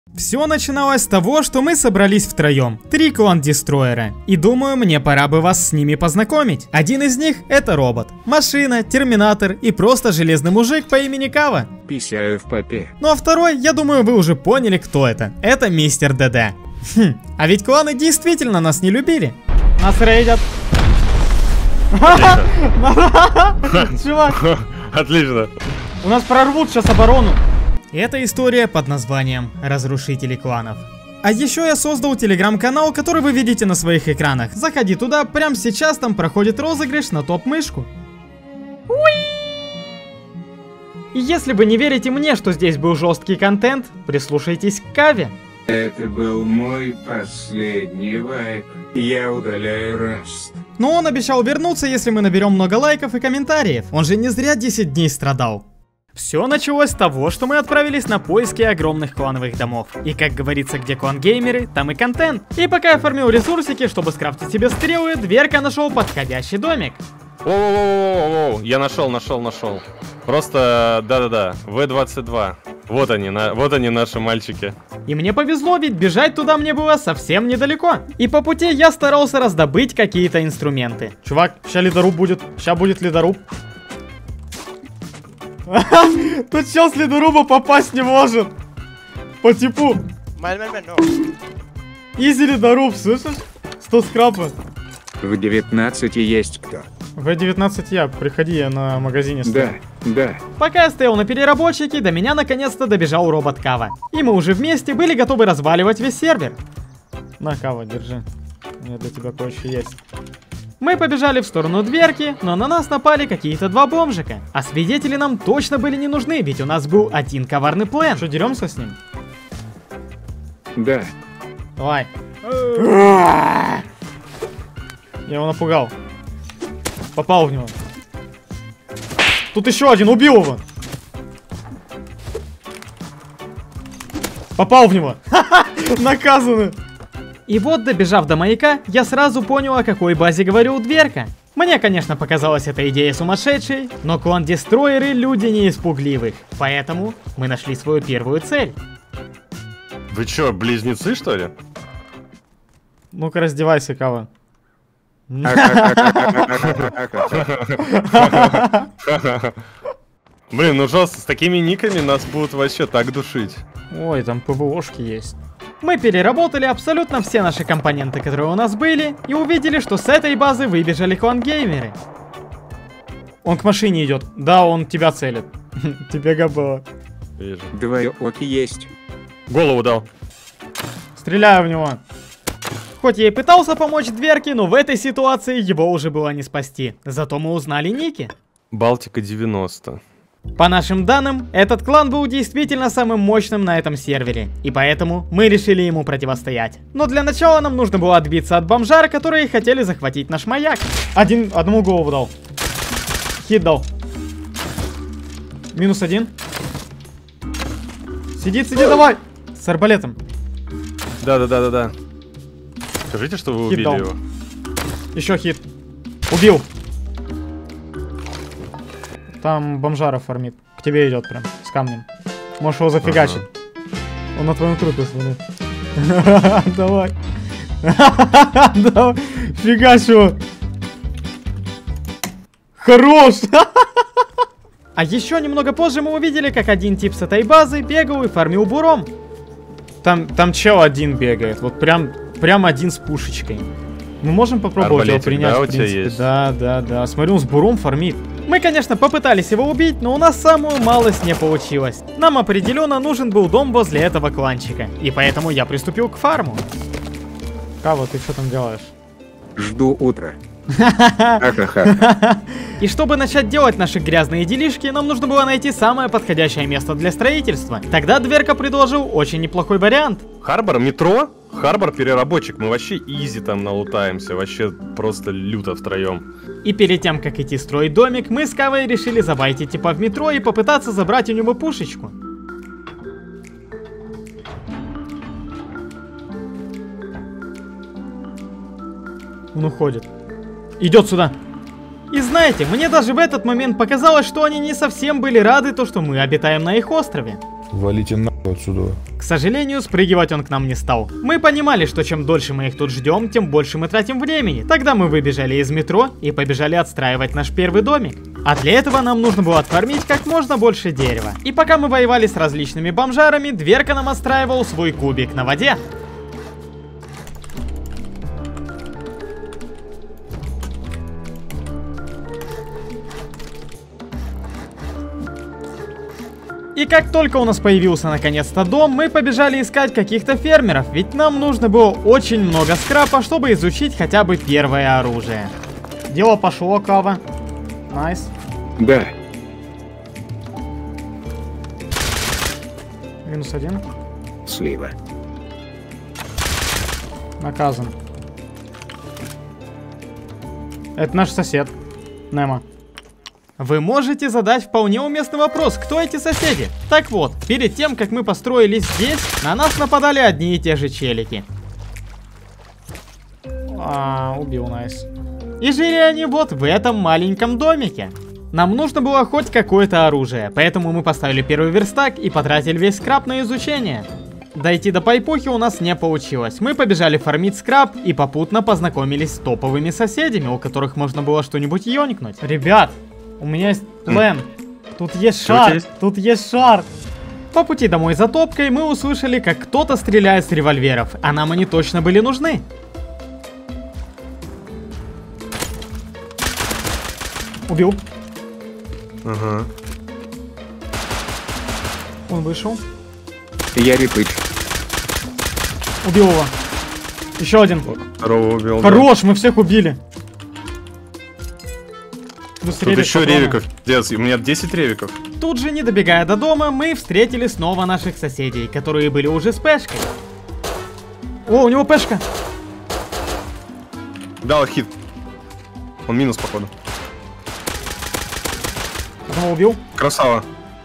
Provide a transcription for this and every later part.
Все начиналось с того, что мы собрались втроем, 3 клан-дестройера, и думаю, мне пора бы вас с ними познакомить. Один из них это робот, машина, терминатор и просто железный мужик по имени Кава. Писаю в попе. Ну а второй, я думаю, вы уже поняли, кто это. Это мистер ДД. А ведь кланы действительно нас не любили. Нас рейдят. Чувак. Отлично. У нас прорвут сейчас оборону. Это история под названием «Разрушители кланов». А еще я создал телеграм-канал, который вы видите на своих экранах. Заходи туда, прямо сейчас там проходит розыгрыш на топ-мышку. И если вы не верите мне, что здесь был жесткий контент, прислушайтесь к Каве. Это был мой последний вайп. Я удаляю Раст. Но он обещал вернуться, если мы наберем много лайков и комментариев. Он же не зря 10 дней страдал. Все началось с того, что мы отправились на поиски огромных клановых домов. И как говорится, где клан-геймеры, там и контент. И пока я фармил ресурсики, чтобы скрафтить себе стрелы, Дверка нашел подходящий домик. Воу-воу-воу-воу, я нашел. Просто, да-да-да, В-22. Вот они наши мальчики. И мне повезло, ведь бежать туда мне было совсем недалеко. И по пути я старался раздобыть какие-то инструменты. Чувак, ща ледоруб будет, ща будет ледоруб. Тут чел с ледоруба попасть не может. По типу. Изи ледоруб, слышишь? 100 скрапа. В 19 есть кто? В 19 я, приходи, я на магазине стою. Да. Пока я стоял на переработчике, до меня наконец-то добежал робот Кава. И мы уже вместе были готовы разваливать весь сервер. На, Кава, держи. У меня для тебя кое-что есть. Мы побежали в сторону Дверки, но на нас напали какие-то 2 бомжика. А свидетели нам точно были не нужны, ведь у нас был один коварный план. Что, деремся с ним? Да. Давай. Я его напугал. Попал в него. Тут еще один, убил его. Попал в него. Наказаны. И вот, добежав до маяка, я сразу понял, о какой базе говорил Дверка. Мне, конечно, показалась эта идея сумасшедшей, но клан-дестройеры люди не испугливых. Поэтому мы нашли свою первую цель. Вы чё, близнецы, что ли? Ну-ка, раздевайся, Кава. Блин, ну жестко, с такими никами нас будут вообще так душить. Ой, там ПВОшки есть. Мы переработали абсолютно все наши компоненты, которые у нас были, и увидели, что с этой базы выбежали клан-геймеры. Он к машине идет. Да, он тебя целит. Тебе габало. Вижу. 2 оки есть. Голову дал. Стреляю в него. Хоть я и пытался помочь Дверке, но в этой ситуации его уже было не спасти. Зато мы узнали ники. Балтика 90. По нашим данным, этот клан был действительно самым мощным на этом сервере, и поэтому мы решили ему противостоять. Но для начала нам нужно было отбиться от бомжар, которые хотели захватить наш маяк. Одному голову дал. Хит дал. -1. Сидит, давай! С арбалетом. Да. Скажите, что вы убили его. Еще хит. Убил. Там бомжара фармит. К тебе идет прям, с камнем. Можешь его зафигачить. Он на твоем трупе смотрит. Давай. Давай. Фигач его. Хорош. А еще немного позже мы увидели, как один тип с этой базы бегал и фармил буром. Там чел один бегает. Вот прям один с пушечкой. Мы можем попробовать его принять, в принципе. Да. Смотрю, он с буром фармит. Мы, конечно, попытались его убить, но у нас самую малость не получилось. Нам определенно нужен был дом возле этого кланчика. И поэтому я приступил к фарму. Кава, ты что там делаешь? Жду утра. И чтобы начать делать наши грязные делишки, нам нужно было найти самое подходящее место для строительства. Тогда Дверка предложил очень неплохой вариант. Харбор, метро? Харбор переработчик, мы вообще изи там налутаемся, вообще просто люто втроем. И перед тем, как идти строить домик, мы с Кавой решили забайтить типа в метро и попытаться забрать у него пушечку. Он уходит. Идет сюда. И знаете, мне даже в этот момент показалось, что они не совсем были рады то, что мы обитаем на их острове. Валите нахуй отсюда. К сожалению, спрыгивать он к нам не стал. Мы понимали, что чем дольше мы их тут ждем, тем больше мы тратим времени. Тогда мы выбежали из метро и побежали отстраивать наш первый домик. А для этого нам нужно было отфармить как можно больше дерева. И пока мы воевали с различными бомжарами, Дверка нам отстраивал свой кубик на воде. И как только у нас появился наконец-то дом, мы побежали искать каких-то фермеров, ведь нам нужно было очень много скрапа, чтобы изучить хотя бы первое оружие. Дело пошло, Кава. Найс. Да. -1. Слива. Наказан. Это наш сосед. Немо. Вы можете задать вполне уместный вопрос, кто эти соседи? Так вот, перед тем, как мы построились здесь, на нас нападали одни и те же челики. Убил, найс. И жили они вот в этом маленьком домике. Нам нужно было хоть какое-то оружие, поэтому мы поставили первый верстак и потратили весь скрап на изучение. Дойти до пайпухи у нас не получилось. Мы побежали фармить скрап и попутно познакомились с топовыми соседями, у которых можно было что-нибудь ёникнуть. Ребят, у меня есть план. Тут есть шар. Тут есть шар. По пути домой за топкой мы услышали, как кто-то стреляет с револьверов, а нам они точно были нужны. Убил. Ага. Он вышел. Я репыч. Убил его. Еще один. Второго убил. Хорош, мы всех убили. Тут еще ревиков. У меня 10 ревиков. Тут же, не добегая до дома, мы встретили снова наших соседей, которые были уже с пешкой. О, у него пешка. Дал хит. Он минус, походу. Одного убил. Красава.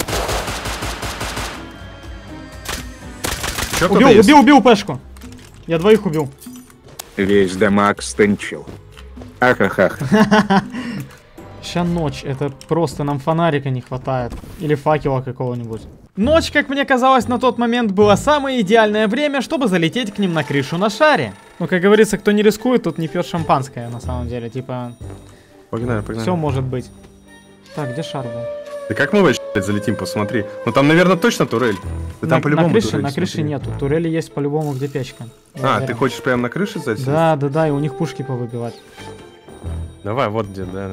Убил пешку. Я двоих убил. Весь дамаг стынчил. Ахахах. Ща ночь, это просто нам фонарика не хватает. Или факела какого-нибудь. Ночь, как мне казалось, на тот момент было самое идеальное время, чтобы залететь к ним на крышу на шаре. Ну, как говорится, кто не рискует, тот не пьет шампанское, на самом деле. Типа, погнали. все может быть. Так, где шар был? Да как мы вообще залетим, посмотри. Ну там, наверное, точно турель. Да там по-любому турель. На крыше нету. Турели есть по-любому, где печка. Ты хочешь прямо на крыше засесть? Да, и у них пушки повыбивать. Давай, вот где, да.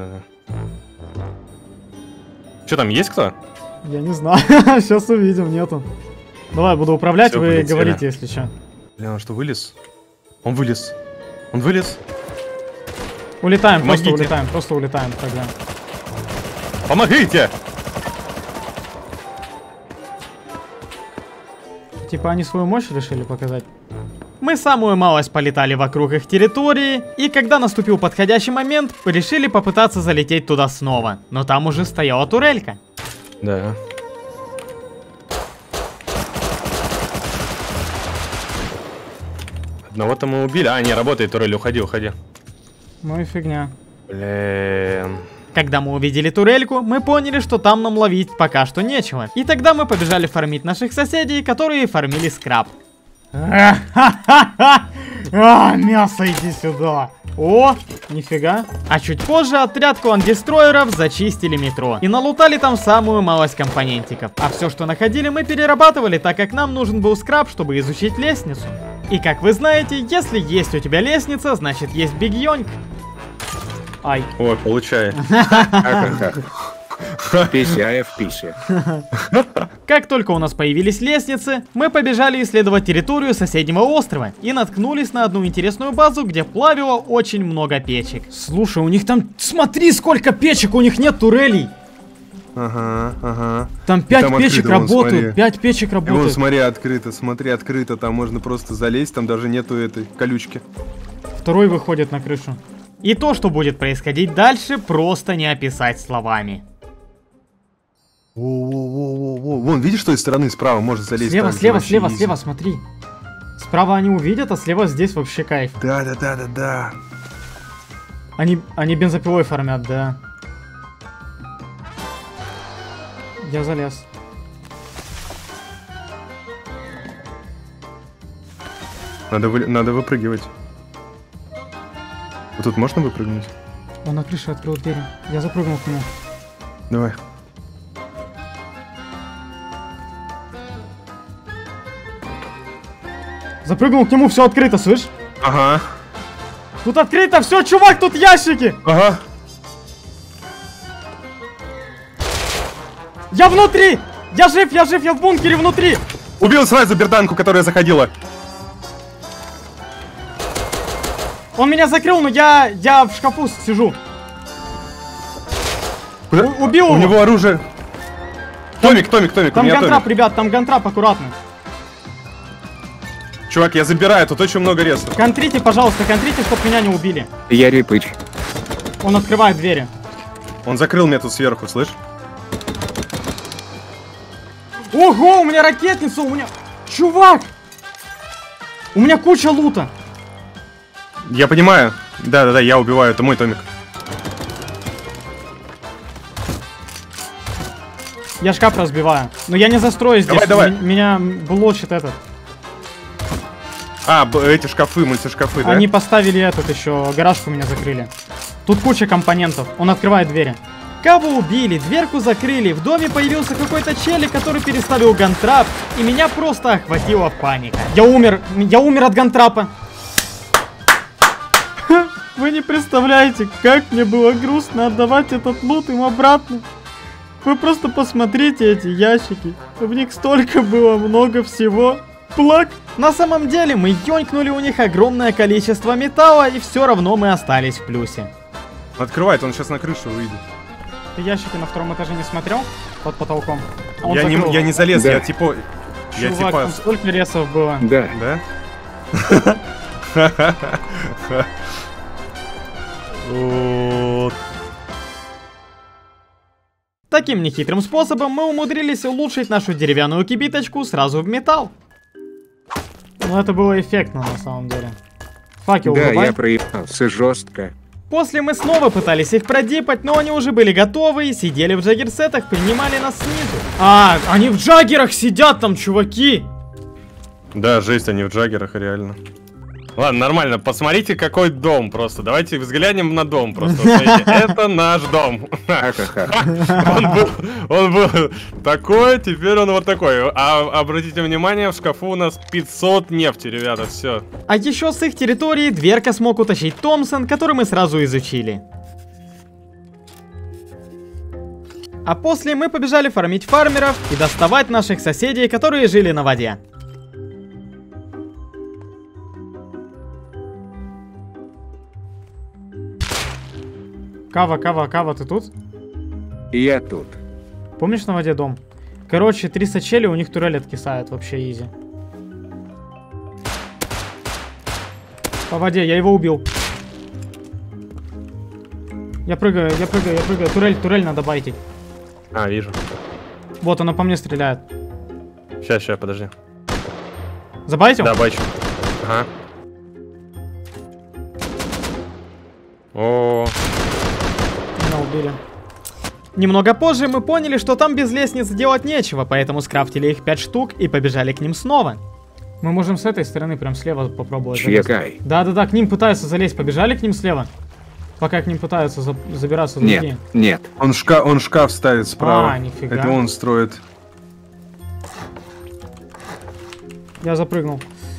Че там, есть кто? Я не знаю, сейчас увидим, нету. Давай, буду управлять, всё, вы полетели. Говорите, если что. Бля, он что, вылез? Он вылез. Он вылез. Улетаем, Помогите. просто улетаем тогда. Помогите! Типа они свою мощь решили показать. Мы самую малость полетали вокруг их территории, и когда наступил подходящий момент, решили попытаться залететь туда снова. Но там уже стояла турелька. Да. Одного-то мы убили. А, не, работает турель, уходи. Ну и фигня. Блин. Когда мы увидели турельку, мы поняли, что там нам ловить пока что нечего. И тогда мы побежали фармить наших соседей, которые фармили скрап. Мясо, иди сюда. О, нифига. А чуть позже отряд клан-дестройеров зачистили метро. И налутали там самую малость компонентиков. А все, что находили, мы перерабатывали, так как нам нужен был скрап, чтобы изучить лестницу. И как вы знаете, если есть у тебя лестница, значит есть Биг Йонг. Ай. Ой, получай. Пися в писе. Как только у нас появились лестницы, мы побежали исследовать территорию соседнего острова и наткнулись на одну интересную базу, где плавило очень много печек. Слушай, у них там, смотри, сколько печек, у них нет турелей. Ага. Там 5 печек работают, 5 печек работают. Вон, смотри, открыто, там можно просто залезть, там даже нету этой колючки. Второй выходит на крышу. И то, что будет происходить дальше, просто не описать словами. Воу. Вон, видишь, с той стороны справа можно залезть? Слева, смотри. Справа они увидят, а слева здесь вообще кайф. Да. Они бензопилой фармят, да. Я залез. Надо выпрыгивать. Вот тут можно выпрыгнуть? Он на крыше открыл двери. Я запрыгнул к нему. Давай. Запрыгнул к нему, все открыто, слышь? Ага. Тут открыто все, чувак, тут ящики! Ага. Я внутри! Я жив, я в бункере внутри! Убил сразу берданку, которая заходила. Он меня закрыл, но я в шкафу сижу. Убил У его. него оружие. Томик, Там у меня гантрап, Томик. ребят, там гантрап, аккуратно. Чувак, я забираю, тут очень много ресов. Контрите, пожалуйста, контрите, чтоб меня не убили. Я Рипыч. Он открывает двери. Он закрыл меня тут сверху, слышь? Ого, у меня ракетница, у меня... Чувак! У меня куча лута. Я понимаю. Да, я убиваю, это мой Томик. Я шкаф разбиваю. Но я не застрою здесь. Давай. Меня блочит этот. А, эти шкафы, мультишкафы, да? Они поставили этот еще, гаражку меня закрыли. Тут куча компонентов. Он открывает двери. Кого убили, дверку закрыли, в доме появился какой-то челик, который переставил гантрап, и меня просто охватила паника. Я умер от гантрапа. Вы не представляете, как мне было грустно отдавать этот лут им обратно. Вы просто посмотрите эти ящики. В них столько было много всего. Плак. На самом деле мы ёнькнули у них огромное количество металла, и все равно мы остались в плюсе. Открывает, он сейчас на крышу выйдет. Ты ящики на втором этаже не смотрел? Под потолком? А он Я закрыл. не залез, Да. я типа... Чувак, там сколько ресов было? Да. Да? Вот. Таким нехитрым способом мы умудрились улучшить нашу деревянную кибиточку сразу в металл. Ну это было эффектно на самом деле. Факел Да, врубай. я проебался жестко. После мы снова пытались их продипать, но они уже были готовы и сидели в джаггерсетах, принимали нас снизу. А, они в джаггерах сидят там, чуваки! Да, жесть, они в джаггерах, реально. Ладно, нормально, посмотрите, какой дом просто. Давайте взглянем на дом просто. Вот смотрите, это наш дом. Ха-ха-ха. Он был такой, теперь он вот такой. А обратите внимание, в шкафу у нас 500 нефти, ребята, все. А еще с их территории дверка смог утащить Томпсон, который мы сразу изучили. А после мы побежали фармить фармеров и доставать наших соседей, которые жили на воде. Кава, ты тут? Я тут. Помнишь на воде дом? Короче, 300 челей, у них турель откисает, вообще изи. По воде, я его убил. Я прыгаю. Турель надо байтить. А, вижу. Вот, она по мне стреляет. Сейчас, подожди. Забайтил? Да, бачу. Ага. О, Меня убили. Немного позже мы поняли, что там без лестниц делать нечего, поэтому скрафтили их 5 штук и побежали к ним снова. Мы можем с этой стороны прям слева попробовать залезть. Чекай. Да, к ним пытаются залезть, побежали к ним слева. Пока к ним пытаются забираться другие. Нет. он шкаф ставит справа. А, нифига. Это он строит. Я запрыгнул.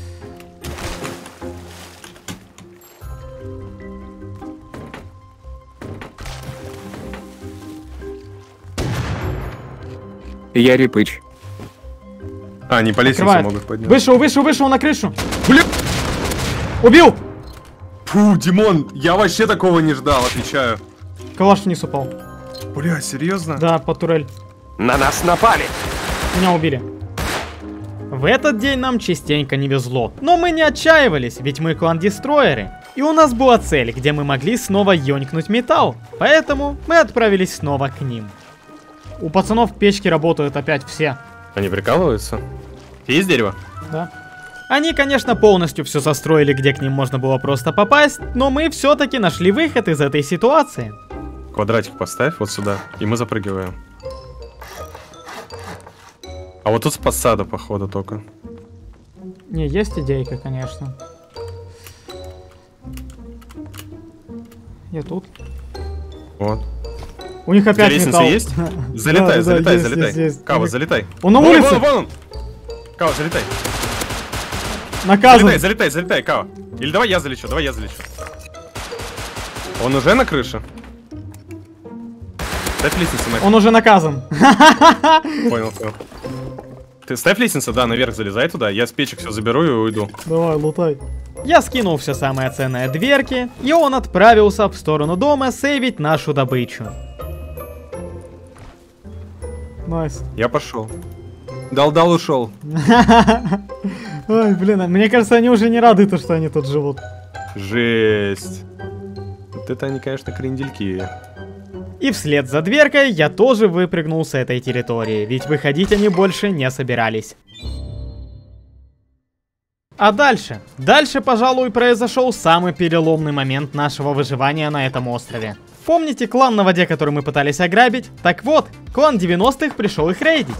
Я Рипыч. А, они по лестнице Открывает. могут подняться. Вышел на крышу. Бля! Убил! Фу, Димон, я вообще такого не ждал, отвечаю. Калаш вниз упал. Бля, серьезно? Да, под турель. На нас напали. Меня убили. В этот день нам частенько не везло. Но мы не отчаивались, ведь мы клан-дестройеры. И у нас была цель, где мы могли снова ёнькнуть металл. Поэтому мы отправились снова к ним. У пацанов печки работают опять все. Они прикалываются? Есть дерево? Да. Они, конечно, полностью все застроили, где к ним можно было просто попасть, но мы все-таки нашли выход из этой ситуации. Квадратик поставь вот сюда, и мы запрыгиваем. А вот тут с посада, походу, только. Не, есть идейка, конечно. Я тут. Вот. У них опять Лестница металл. есть? Залетай, Да, залетай, есть, залетай. есть. Кава, залетай. Он на Вон, улице! вон он! Кава, залетай. Наказан! Залетай, Кава. Или давай я залечу. Он уже на крыше? Ставь лестницу наверх. Он уже наказан. Понял. Ты ставь лестницу, да, наверх залезай туда. Я с печек все заберу и уйду. Давай, лутай. Я скинул все самое ценное дверки, и он отправился в сторону дома сейвить нашу добычу. Найс. Я пошел. Дал, ушел. Ой, блин, мне кажется, они уже не рады, то, что они тут живут. Жесть. Вот это они, конечно, крендельки. И вслед за дверкой я тоже выпрыгнул с этой территории, ведь выходить они больше не собирались. А дальше? Дальше, пожалуй, произошел самый переломный момент нашего выживания на этом острове. Помните клан на воде, который мы пытались ограбить? Так вот, клан 90-х пришел их рейдить.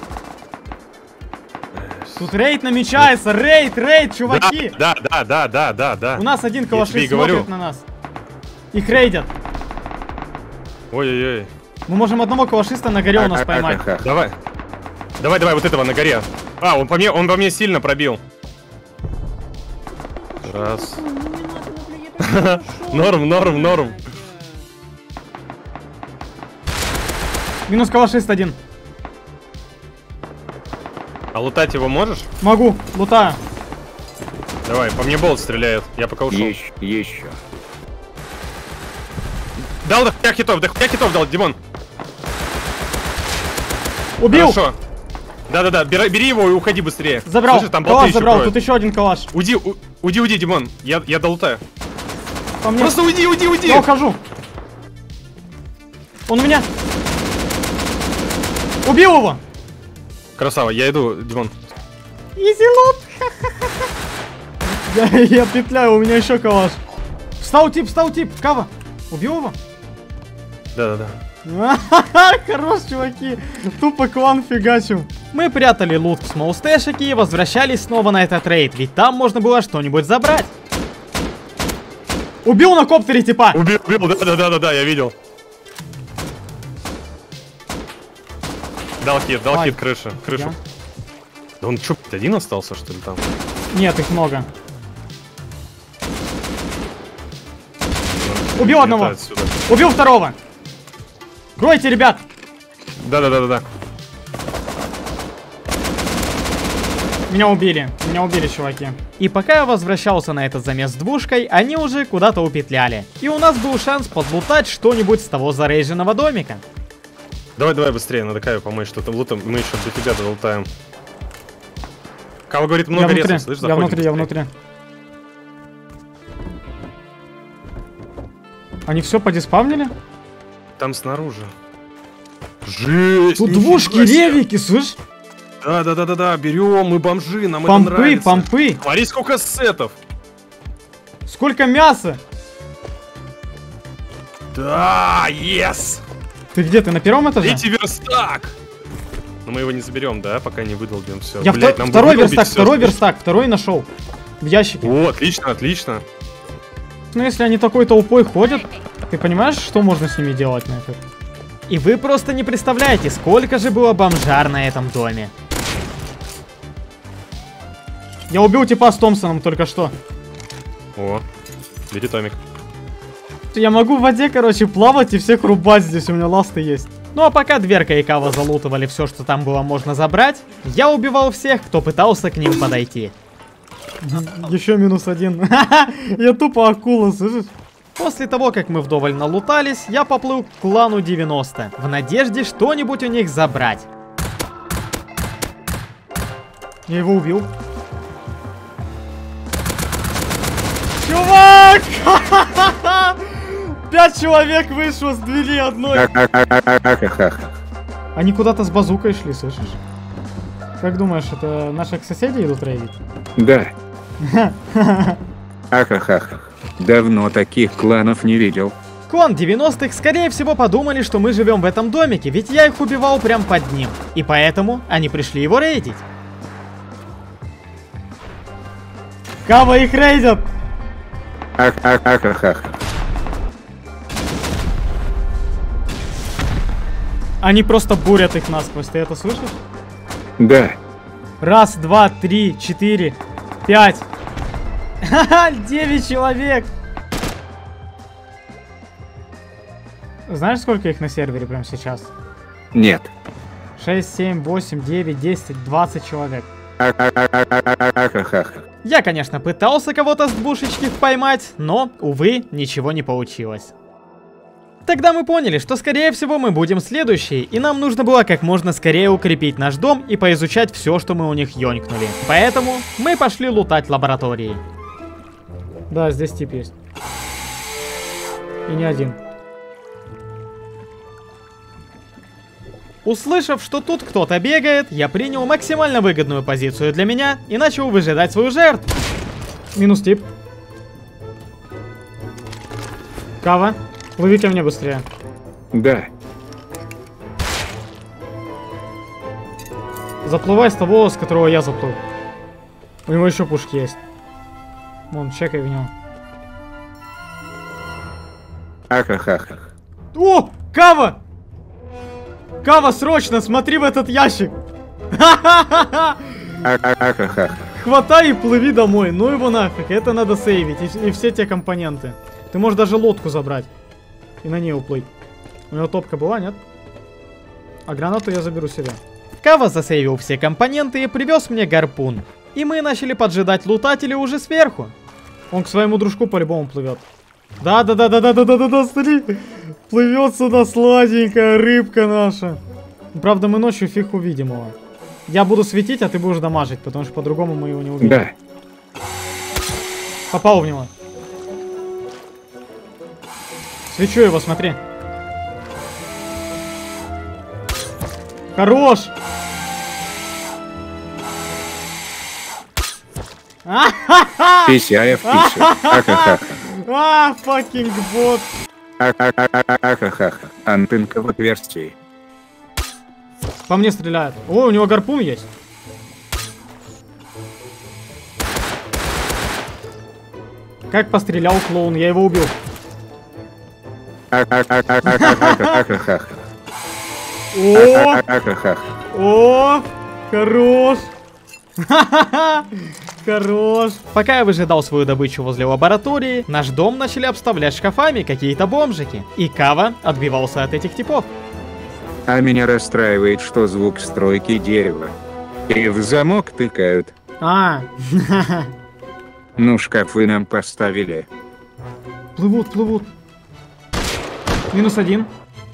Тут рейд намечается, рейд, чуваки! Да. У нас один калаши говорю. смотрит на нас. Их рейдят. Ой-ой-ой. Мы можем одного калашиста на горе у нас поймать. Давай, вот этого на горе. А, он по мне сильно пробил. Раз. Норм. Минус калашист один. А лутать его можешь? Могу, лутаю. Давай, по мне болт стреляет. Я пока ушел. Еще. Дал до хуя хитов дал, Димон. Убил! Хорошо. Да, бери его и уходи быстрее. Забрал, Слышишь, там калаш болты забрал, еще тут еще один калаш. Уйди, Димон. Я долутаю. По мне. Просто уйди. Я ухожу. Он у меня. Убил его! Красава, я иду, Димон. Изи лут! Я петляю, у меня еще калаш. Встал тип, Кава. Убил его? Да. Хорош, чуваки. Тупо клан фигачил. Мы прятали лут в смолстэшике и возвращались снова на этот рейд, ведь там можно было что-нибудь забрать. Убил на коптере типа. Убил, да, я видел. Дал хит, крышу. Я? Да он что, один остался, что ли, там? Нет, их много. Убил одного. Отсюда. Убил второго. Кройте, ребят. Да. Меня убили, чуваки. И пока я возвращался на этот замес с двушкой, они уже куда-то упетляли. И у нас был шанс подлутать что-нибудь с того зарейженного домика. Давай быстрее, надо Каве помочь, что там лутом, мы еще до тебя долутаем. Кава говорит, много ресов, слышь, я внутри. Они все подиспавнили? Там снаружи. Жесть! Тут двушки, ревики, слышь? Да, берем, мы бомжи, нам это нравится. Помпы. Смотри, сколько сетов. Сколько мяса. Да, yes! Ты где, ты на первом этаже? Третий верстак! Но мы его не заберем, да, пока не выдолбим все. Я второй верстак, второй нашел. В ящике. О, отлично. Ну если они такой толпой ходят, ты понимаешь, что можно с ними делать на это? И вы просто не представляете, сколько же было бомжар на этом доме. Я убил типа с Томпсоном только что. О, бери томик. Я могу в воде, короче, плавать и всех рубать здесь, у меня ласты есть. Ну а пока Дверка и Кава залутывали все, что там было можно забрать, я убивал всех, кто пытался к ним подойти. Еще -1. Я тупо акула, слышишь? После того, как мы вдоволь налутались, я поплыл к клану 90, в надежде что-нибудь у них забрать. Я его убил. Чувак! 5 человек вышло с двери одной. Они куда-то с базукой шли, слышишь? Как думаешь, это наших соседей идут рейдить? Да. Давно таких кланов не видел. Клан 90-х, скорее всего, подумали, что мы живем в этом домике, ведь я их убивал прям под ним. И поэтому они пришли его рейдить. Кава, их рейдят! Ах. Они просто бурят их насквозь, ты это слышишь? Да. Раз, два, три, 4, 5. Ха-ха, 9 человек. Знаешь, сколько их на сервере прямо сейчас? Нет. 6, 7, 8, 9, 10, 20 человек. Ах. Я, конечно, пытался кого-то с двушечки поймать, но, увы, ничего не получилось. Тогда мы поняли, что скорее всего мы будем следующие, и нам нужно было как можно скорее укрепить наш дом и поизучать все, что мы у них ёнькнули. Поэтому мы пошли лутать лаборатории. Да, здесь тип есть. И не один. Услышав, что тут кто-то бегает, я принял максимально выгодную позицию для меня и начал выжидать свою жертву. Минус тип. Кава, плыви ко мне быстрее. Да. Заплывай с того, с которого я заплыл. У него еще пушки есть. Вон, чекай в него. Ах. О, Кава! Кава, срочно, смотри в этот ящик! Ах. Хватай и плыви домой, ну его нафиг, это надо сейвить, и все те компоненты. Ты можешь даже лодку забрать и на ней уплыть. У него топка была, нет? А гранату я заберу себе. Кава засейвил все компоненты и привез мне гарпун. И мы начали поджидать лутателей уже сверху. Он к своему дружку по-любому плывет. Да, смотри. Плывет сюда сладенькая рыбка наша. Правда, мы ночью фиг увидим его. Я буду светить, а ты будешь дамажить, потому что по-другому мы его не увидим. Да. Попал в него. Свечу его, смотри. Хорош! Пися в пищу. Ах. Факинг бот. Ах. Антенка в отверстии. По мне стреляют. О, у него гарпун есть. Как пострелял клоун, я его убил. Ах. О, хорош. Хорош. Пока я выжидал свою добычу возле лаборатории, наш дом начали обставлять шкафами какие-то бомжики. И Кава отбивался от этих типов. А меня расстраивает, что звук стройки дерева. И в замок тыкают. Ну, шкафы нам поставили. Плывут. Минус один.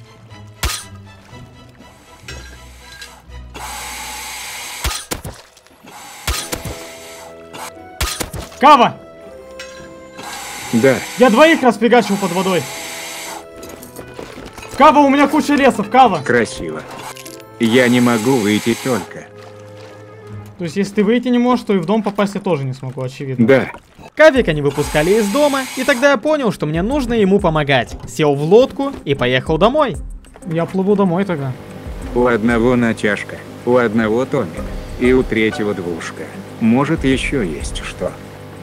Кава! Да. Я двоих распрягачил под водой. Кава, у меня куча лесов, Кава. Красиво. Я не могу выйти только. То есть, если ты выйти не можешь, то и в дом попасть я тоже не смогу, очевидно. Да. Кавика не выпускали из дома, и тогда я понял, что мне нужно ему помогать. Сел в лодку и поехал домой. Я плыву домой тогда. У одного натяжка, у одного томик, и у третьего двушка. Может, еще есть что.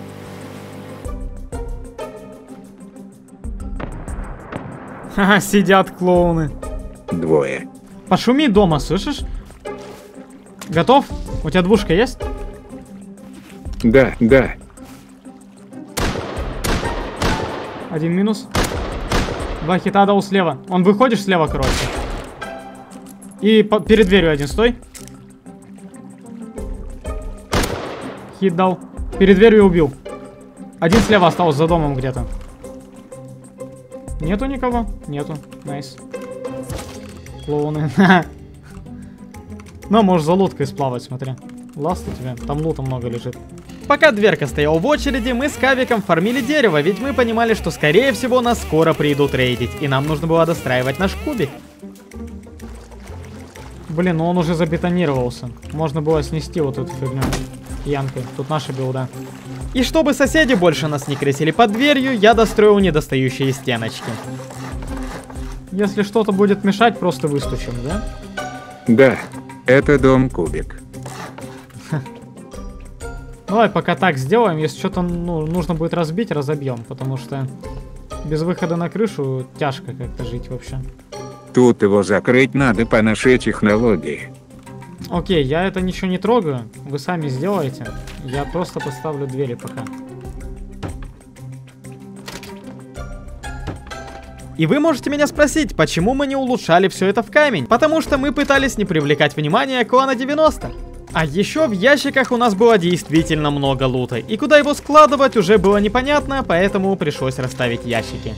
Ха-ха, сидят клоуны. Двое. Пошуми дома, слышишь? Готов? У тебя двушка есть? Да. Один минус. Два хита дал слева. Он выходишь слева, короче. И перед дверью один, стой. Хит дал. Перед дверью убил. Один слева остался за домом где-то. Нету никого? Нету. Найс. Клоуны. Ну, можешь за лодкой сплавать, смотри. Ласт у тебя. Там лута много лежит. Пока дверка стояла в очереди, мы с Кавиком фармили дерево, ведь мы понимали, что скорее всего нас скоро придут рейдить, и нам нужно было достраивать наш кубик. Блин, ну он уже забетонировался. Можно было снести вот эту фигню янкой. Тут наша билда. И чтобы соседи больше нас не крысили под дверью, я достроил недостающие стеночки. Если что-то будет мешать, просто выстучим, да? Да, это дом-кубик. Давай пока так сделаем. Если что-то нужно будет разбить, разобьем. Потому что без выхода на крышу тяжко как-то жить вообще. Тут его закрыть надо по нашей технологии. Окей, я это ничего не трогаю. Вы сами сделаете. Я просто поставлю двери пока. И вы можете меня спросить, почему мы не улучшали все это в камень? Потому что мы пытались не привлекать внимание клана 90. А еще в ящиках у нас было действительно много лута, и куда его складывать уже было непонятно, поэтому пришлось расставить ящики.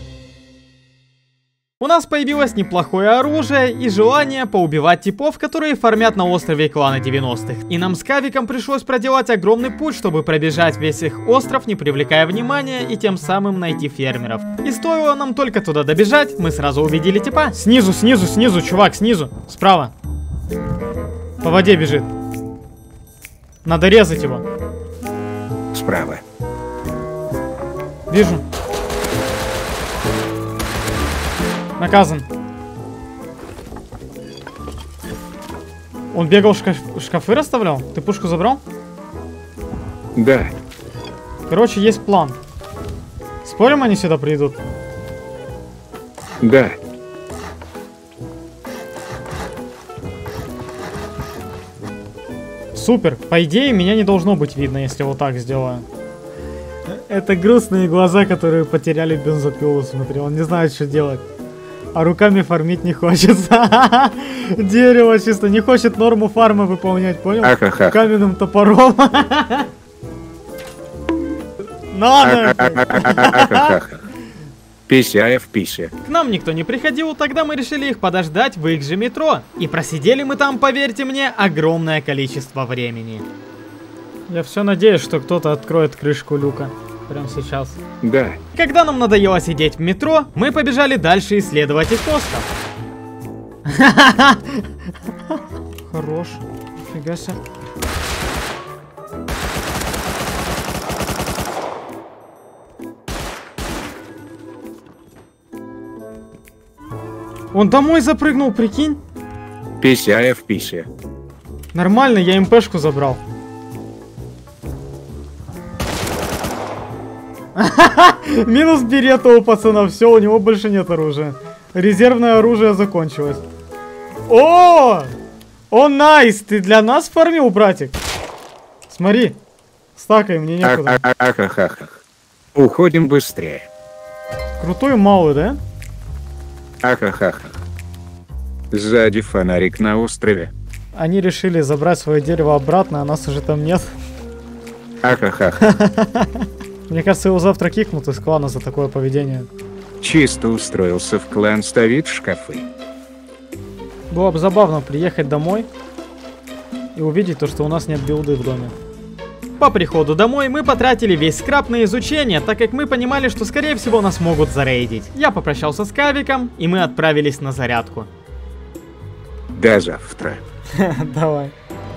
У нас появилось неплохое оружие и желание поубивать типов, которые фармят на острове клана 90-х. И нам с Кавиком пришлось проделать огромный путь, чтобы пробежать весь их остров, не привлекая внимания, и тем самым найти фермеров. И стоило нам только туда добежать, мы сразу увидели типа. Снизу, снизу, снизу, чувак, снизу, справа. По воде бежит. Надо резать его. Справа. Вижу. Наказан. Он бегал, шкафы расставлял? Ты пушку забрал? Да. Короче, есть план. Спорим, они сюда придут? Да. Супер. По идее, меня не должно быть видно, если вот так сделаю. Это грустные глаза, которые потеряли бензопилу, смотри. Он не знает, что делать. А руками фармить не хочется. Дерево чисто. Не хочет норму фарма выполнять, понял? Ахаха. Каменным топором. Надо! Пися в писе. К нам никто не приходил, тогда мы решили их подождать в их же метро. И просидели мы там, поверьте мне, огромное количество времени. Я все надеюсь, что кто-то откроет крышку люка. Прямо сейчас. Да. Когда нам надоело сидеть в метро, мы побежали дальше исследовать их остров. Хорош. Нифига себе. Он домой запрыгнул, прикинь? Пися в писе. Нормально, я МПшку забрал. Минус берета у пацана, все, у него больше нет оружия. Резервное оружие закончилось. О! О, найс! Ты для нас фармил, братик? Смотри. Стакай, мне некуда. Ахахахах. Уходим быстрее. Крутой малый, да? Ахахахах. Сзади фонарик на острове. Они решили забрать свое дерево обратно, а нас уже там нет. Ахахах. Мне кажется, его завтра кикнут из клана за такое поведение. Чисто устроился в клан ставить шкафы. Было бы забавно приехать домой и увидеть то, что у нас нет билды в доме. По приходу домой мы потратили весь скраб на изучение, так как мы понимали, что скорее всего нас могут зарейдить. Я попрощался с Кавиком, и мы отправились на зарядку. До завтра. Давай.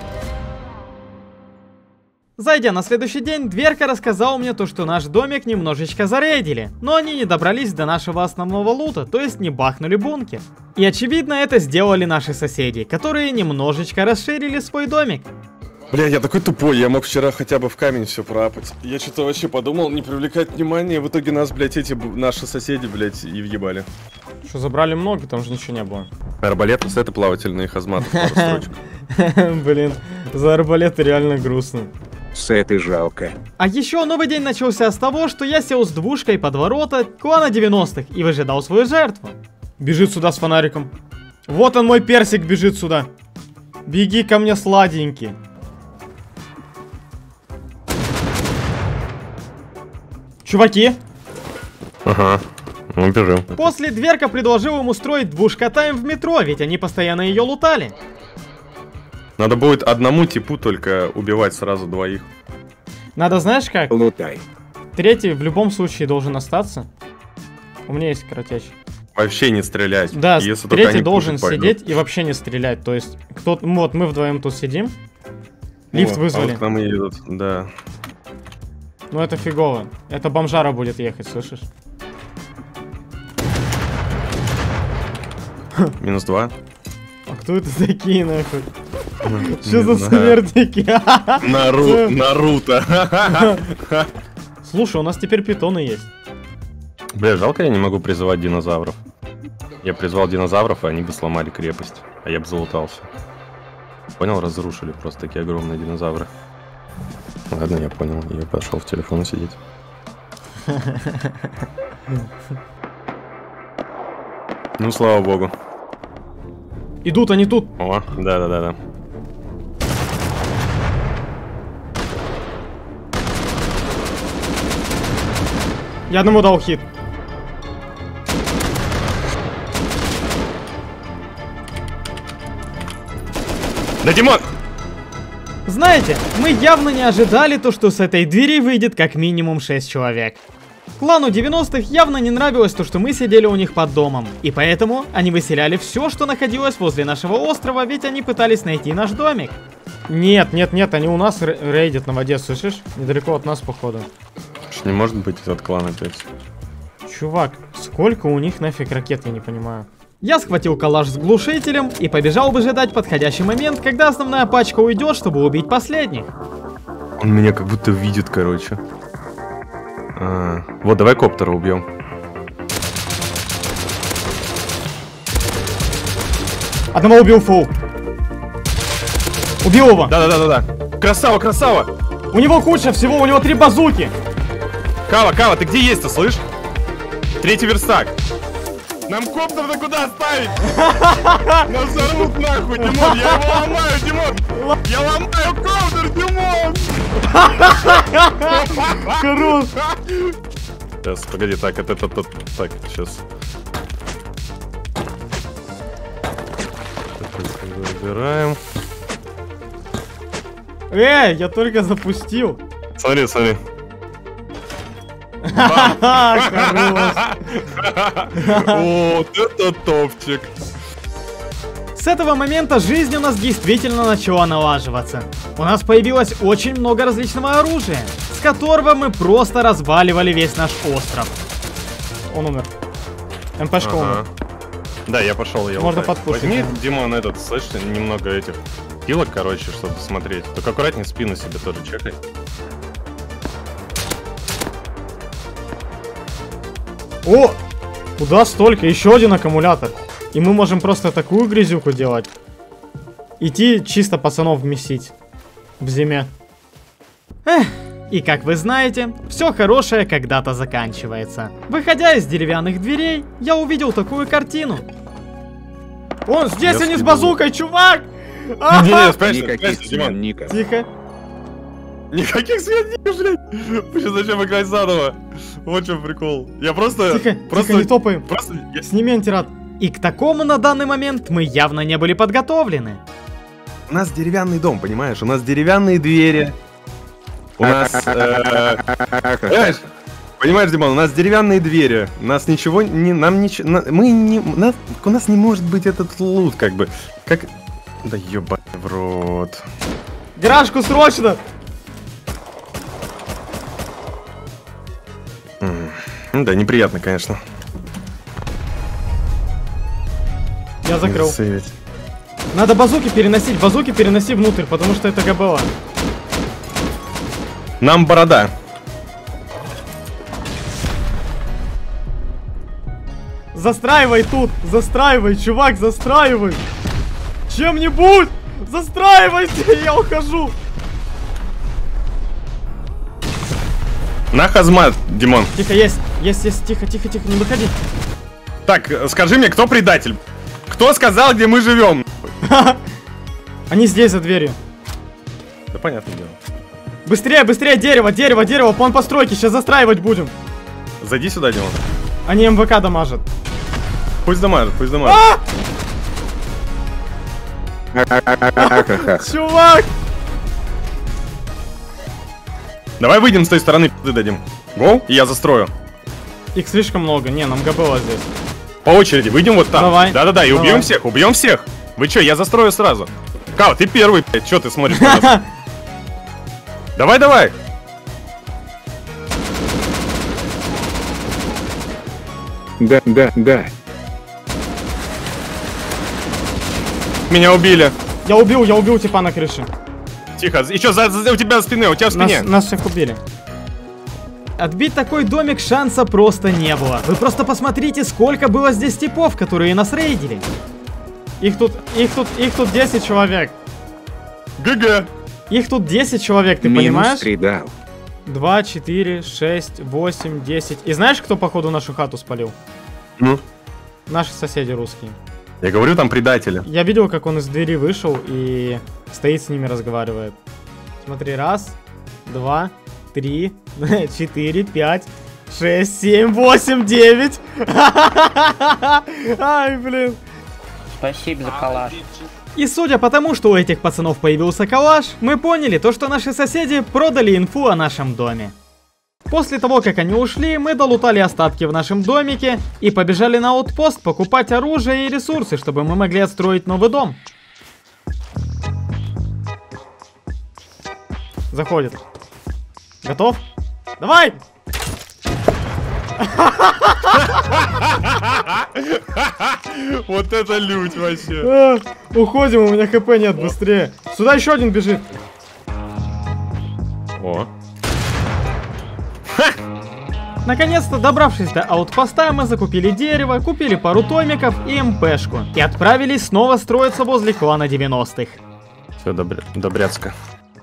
Зайдя на следующий день, Дверка рассказал мне то, что наш домик немножечко зарейдили, но они не добрались до нашего основного лута, то есть не бахнули бункер. И очевидно, это сделали наши соседи, которые немножечко расширили свой домик. Бля, я такой тупой, я мог вчера хотя бы в камень все пропать. Я что-то вообще подумал, не привлекать внимания, в итоге нас, блядь, эти наши соседи, блядь, и въебали. Что, забрали много, там же ничего не было. Арбалеты, сеты плавательные, хазматы, пару строчек. Блин, за арбалеты реально грустно. Сеты жалко. А еще новый день начался с того, что я сел с двушкой под ворота клана 90-х и выжидал свою жертву. Бежит сюда с фонариком. Вот он, мой персик, бежит сюда. Беги ко мне, сладенький. Чуваки. Ага, мы бежим. После Дверка предложил им устроить двушка-тайм в метро, ведь они постоянно ее лутали. Надо будет одному типу только убивать сразу двоих. Надо, знаешь как? Лутай. Третий в любом случае должен остаться. У меня есть коротящий. Вообще не стрелять. Да, если только третий они должен пушить сидеть пойдут. и вообще не стрелять. То есть, вот мы вдвоем тут сидим. Лифт О, вызвали. А вот к нам и едут, да. Ну это фигово. Это бомжара будет ехать, слышишь? -2. А кто это такие, нахуй? Что за смертники? Наруто. Слушай, у нас теперь питоны есть. Бля, жалко, я не могу призывать динозавров. Я призвал динозавров, и они бы сломали крепость. А я бы залутался. Понял, разрушили просто такие огромные динозавры. Ладно, я понял. Я пошел в телефон сидеть. Ну, слава богу. Идут они тут. О, да. Я одному дал хит. Да, Димон! Знаете, мы явно не ожидали то, что с этой двери выйдет как минимум 6 человек. Клану 90-х явно не нравилось то, что мы сидели у них под домом. И поэтому они выселяли все, что находилось возле нашего острова, ведь они пытались найти наш домик. Нет, они у нас рейдят на воде, слышишь? Недалеко от нас, походу. Не может быть этот клан опять. Чувак, сколько у них нафиг ракет, я не понимаю. Я схватил калаш с глушителем и побежал выжидать подходящий момент, когда основная пачка уйдет, чтобы убить последних. Он меня как будто видит, короче. Вот, давай коптера убьем. Одного убил фул. Убил его. Да. Красава. У него куча всего, у него 3 базуки. Кава, ты где есть-то, слышь? 3-й верстак. Нам коптер-то куда ставить? Нас взорвут нахуй, Димон, я его ломаю, Димон! Я ломаю коптер, Димон! Хорош. Сейчас, погоди, так, так, сейчас. Забираем. Я только запустил. Смотри. Хорош. Вот это топчик. С этого момента жизнь у нас действительно начала налаживаться. У нас появилось очень много различного оружия, с которого мы просто разваливали весь наш остров. Он умер. МПшка умер. Да, я пошел, я Можно подпушить. Возьми, Димон, слышишь, немного этих пилок, короче, чтобы смотреть. Только аккуратнее спину себе тоже чекай. О! Куда столько? Еще один аккумулятор. И мы можем просто такую грязюку делать. Идти чисто пацанов месить. В зиме. И как вы знаете, все хорошее когда-то заканчивается. Выходя из деревянных дверей, я увидел такую картину. Он здесь они с базукой, чувак! Не, спрячься, Никаких Димон. смен, Ника. Тихо. Никаких сменников, блядь! Мы сейчас зачем играть заново? Вот в чем прикол. Я просто... Тихо, не топаем. Просто... Сними антирад. И к такому на данный момент мы явно не были подготовлены. У нас деревянный дом, понимаешь? У нас деревянные двери. У нас... Понимаешь, Димон, у нас деревянные двери. У нас ничего не... Нам ничего... Мы не... У нас не может быть этот лут, как бы. Как... Да ёбать в рот. Гаражку срочно! Да, неприятно, конечно. Я закрыл. Сейвить. Надо базуки переноси внутрь, потому что это ГБО. Нам борода. Застраивай тут! Застраивай, чувак, застраивай! Чем-нибудь! Застраивайте! Я ухожу! На хазмат, Димон. Тихо, есть, тихо, не выходи. Так, скажи мне, кто предатель? Кто сказал, где мы живем? Они здесь, за дверью. Да понятное дело. Быстрее, дерево, план постройки, сейчас застраивать будем. Зайди сюда, Димон. Они МВК дамажат. Пусть дамажит. Чувак! Давай выйдем с той стороны, пизды дадим. Гоу, и я застрою. Их слишком много, не, нам ГБО здесь. По очереди, выйдем вот там. Давай. Да-да-да, и Давай. убьем всех. Вы чё, я застрою сразу. Кау, ты первый, блядь, чё ты смотришь на нас? Давай. Да. Меня убили. Я убил типа на крыше. Тихо, еще у тебя за спины, у тебя в спине. Нас всех убили. Отбить такой домик шанса просто не было. Вы просто посмотрите, сколько было здесь типов, которые нас рейдили. Их тут 10 человек. ГГ. Их тут 10 человек, ты Минус понимаешь? 3 дал. 2, 4, 6, 8, 10. И знаешь, кто походу нашу хату спалил? Ну? Наши соседи русские. Я говорю, там предатели. Я видел, как он из двери вышел и стоит с ними разговаривает. Смотри, 1, 2, 3, 4, 5, 6, 7, 8, 9. Ай, блин. Спасибо за калаш. И судя по тому, что у этих пацанов появился калаш, мы поняли то, что наши соседи продали инфу о нашем доме. После того, как они ушли, мы долутали остатки в нашем домике и побежали на аутпост покупать оружие и ресурсы, чтобы мы могли отстроить новый дом. Заходит. Готов? Давай! Вот это лють вообще. Уходим, у меня хп нет, быстрее. Сюда еще один бежит. О. Наконец-то, добравшись до аутпоста, мы закупили дерево, купили пару томиков и МПшку. И отправились снова строиться возле клана 90-х. Все, до Брянска.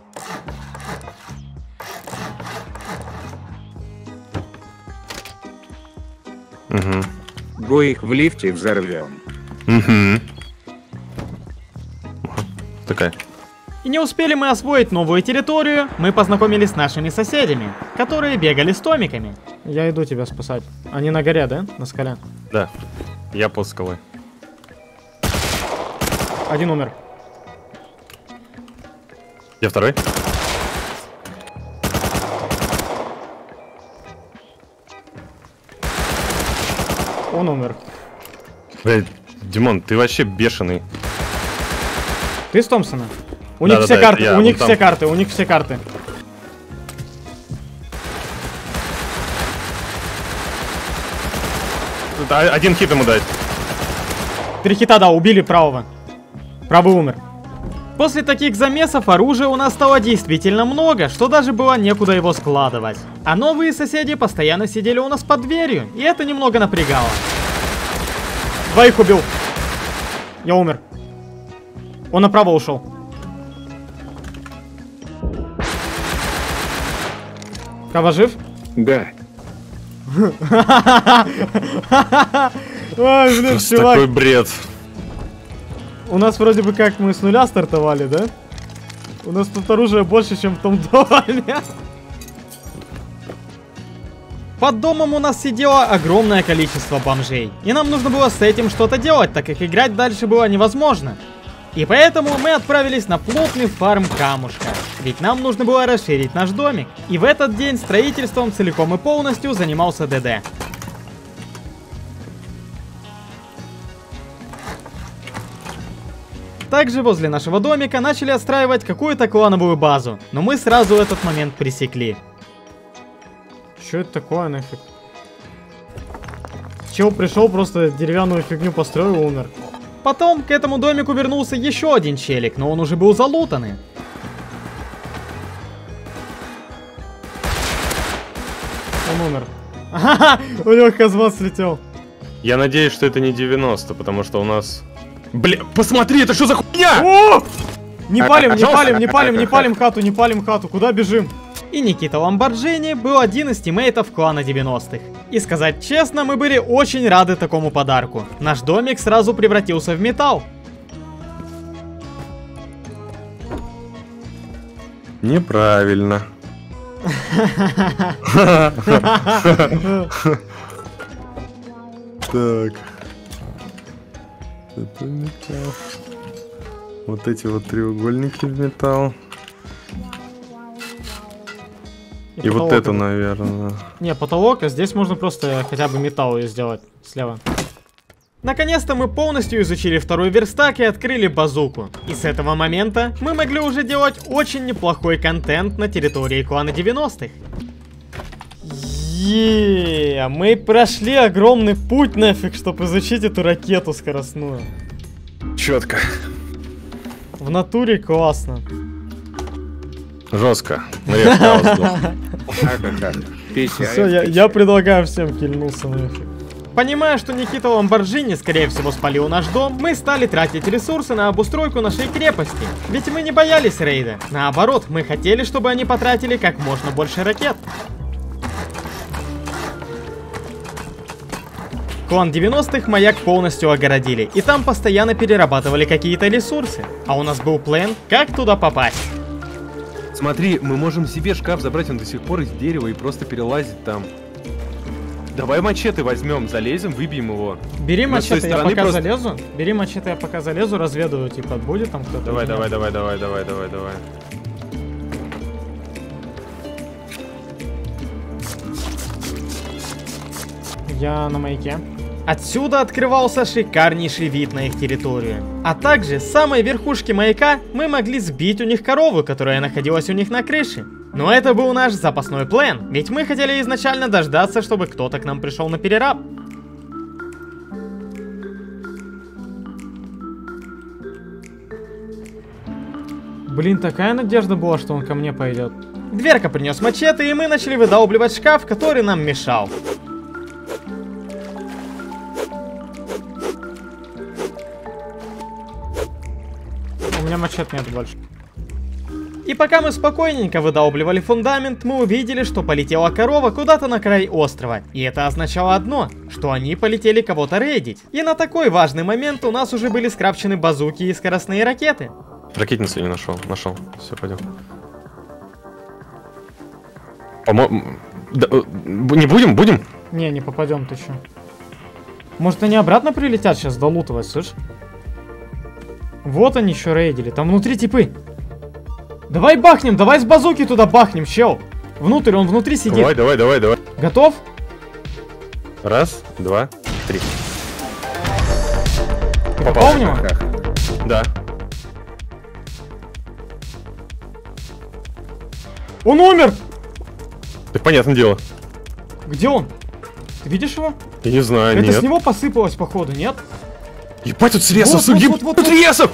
Угу. Го их в лифте взорвем. Угу. Такая. И не успели мы освоить новую территорию, мы познакомились с нашими соседями, которые бегали с томиками. Я иду тебя спасать. Они на горе, да? На скале. Да. Я под скалой. Один умер. Я второй. Он умер. Блядь, Димон, ты вообще бешеный. Ты с Томпсона? У них все карты, у них все карты, у них все карты. Тут один хит ему дать. 3 хита, да, убили правого. Правый умер. После таких замесов оружия у нас стало действительно много, что даже было некуда его складывать. А новые соседи постоянно сидели у нас под дверью, и это немного напрягало. 2 их убил. Я умер. Он направо ушел. Кава жив? Да. Ой, блин, Просто чувак. такой бред. У нас вроде бы как мы с нуля стартовали, да? У нас тут оружия больше, чем в том доме. Под домом у нас сидело огромное количество бомжей, и нам нужно было с этим что-то делать, так как играть дальше было невозможно. И поэтому мы отправились на плотный фарм камушка, ведь нам нужно было расширить наш домик. И в этот день строительством целиком и полностью занимался ДД. Также возле нашего домика начали отстраивать какую-то клановую базу, но мы сразу этот момент пресекли. Что это такое нафиг? Чел пришел, просто деревянную фигню построил и умер. Потом к этому домику вернулся еще один челик, но он уже был залутанный. Он умер. Ага, у него казмат слетел. Я надеюсь, что это не 90, потому что у нас... Бля, посмотри, это что за хуйня? О! Не палим, не палим, не палим, не палим хату, не палим хату. Куда бежим? И Никита Ламборджини был один из тиммейтов клана 90-х. И сказать честно, мы были очень рады такому подарку. Наш домик сразу превратился в металл. Неправильно. Так. Это металл. Вот эти вот треугольники в металл. И вот это, наверное. Не, потолок, а здесь можно просто хотя бы металл сделать слева. Наконец-то мы полностью изучили второй верстак и открыли базуку. И с этого момента мы могли уже делать очень неплохой контент на территории клана 90-х. Мы прошли огромный путь нафиг, чтобы изучить эту ракету скоростную. Четко. В натуре классно. Жестко. Нарежь хаос, да. Ха-ха-ха. Все, я предлагаю всем кильнуться нафиг. Понимая, что Никита Ламборджини, скорее всего, спалил наш дом, мы стали тратить ресурсы на обустройку нашей крепости. Ведь мы не боялись рейда. Наоборот, мы хотели, чтобы они потратили как можно больше ракет. Клан 90-х маяк полностью огородили, и там постоянно перерабатывали какие-то ресурсы. А у нас был план, как туда попасть. Смотри, мы можем себе шкаф забрать, он до сих пор из дерева и просто перелазить там. Давай мачете возьмем, залезем, выбьем его. Бери Мы с той мачете, я стороны пока просто- залезу. Бери мачете, я пока залезу, разведываю, типа, будет там кто-то. Давай, или давай, нет. давай. Я на маяке. Отсюда открывался шикарнейший вид на их территорию. А также с самой верхушки маяка мы могли сбить у них корову, которая находилась у них на крыше. Но это был наш запасной план, ведь мы хотели изначально дождаться, чтобы кто-то к нам пришел на перераб. Блин, такая надежда была, что он ко мне пойдет. Дверка принес мачете, и мы начали выдалбливать шкаф, который нам мешал. У меня мачете нет больше. И пока мы спокойненько выдалбливали фундамент, мы увидели, что полетела корова куда-то на край острова. И это означало одно, что они полетели кого-то рейдить. И на такой важный момент у нас уже были скрафчены базуки и скоростные ракеты. Ракетницу не нашел. Нашел. Все, пойдем. По-моему... не будем? Будем? Не, не попадем, ты чё? Может они обратно прилетят сейчас долутывать, слышь? Вот они еще рейдили, там внутри типы. Давай бахнем, давай с базуки туда бахнем, чел. Внутрь, он внутри сидит. Давай. Готов? Раз, два, три. Ты попал в него? Да. Он умер! Так понятное дело. Где он? Ты видишь его? Я не знаю, Это нет. с него посыпалось, походу, нет? Ебать, тут срезов! Вот. Тут срезов!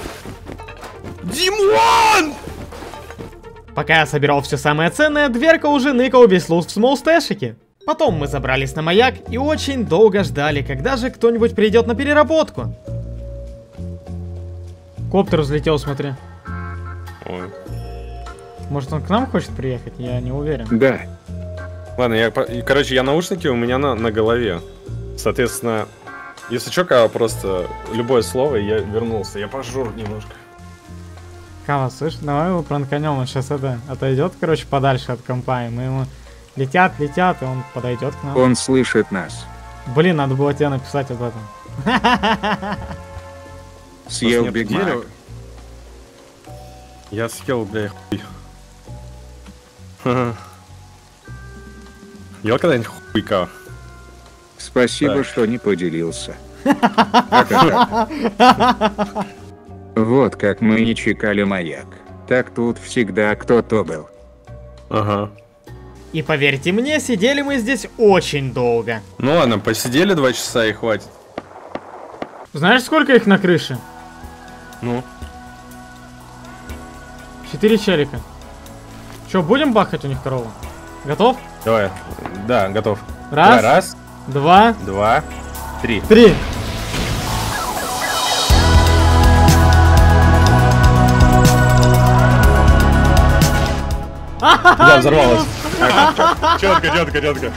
Димон! Пока я собирал все самое ценное, дверка уже ныкал весь лут в смолстэшике. Потом мы забрались на маяк и очень долго ждали, когда же кто-нибудь придет на переработку. Коптер взлетел, смотри. Ой. Может он к нам хочет приехать? Я не уверен. Да. Ладно, я наушники у меня на голове. Соответственно, если чё, просто любое слово, я вернулся. Я пожур немножко. Кава, слышь, давай его пранканем, он сейчас отойдет, короче, подальше от компа, и мы ему летят, и он подойдет к нам. Он слышит нас. Блин, надо было тебе написать об этом. Съел Нет Биг дерева. Мак. Я съел, бля, хуй. Ел когда-нибудь хуйка? Спасибо, Так. что не поделился. Ха-ха-ха. Вот как мы не чекали маяк. Так тут всегда кто-то был. Ага. И поверьте мне, сидели мы здесь очень долго. Ну ладно, посидели 2 часа и хватит. Знаешь, сколько их на крыше? Ну. 4 челика. Че, будем бахать у них корову? Готов? Давай. Да, готов. Раз, Давай, раз, два, 2, 3. 3. Да, взорвалось. Четко.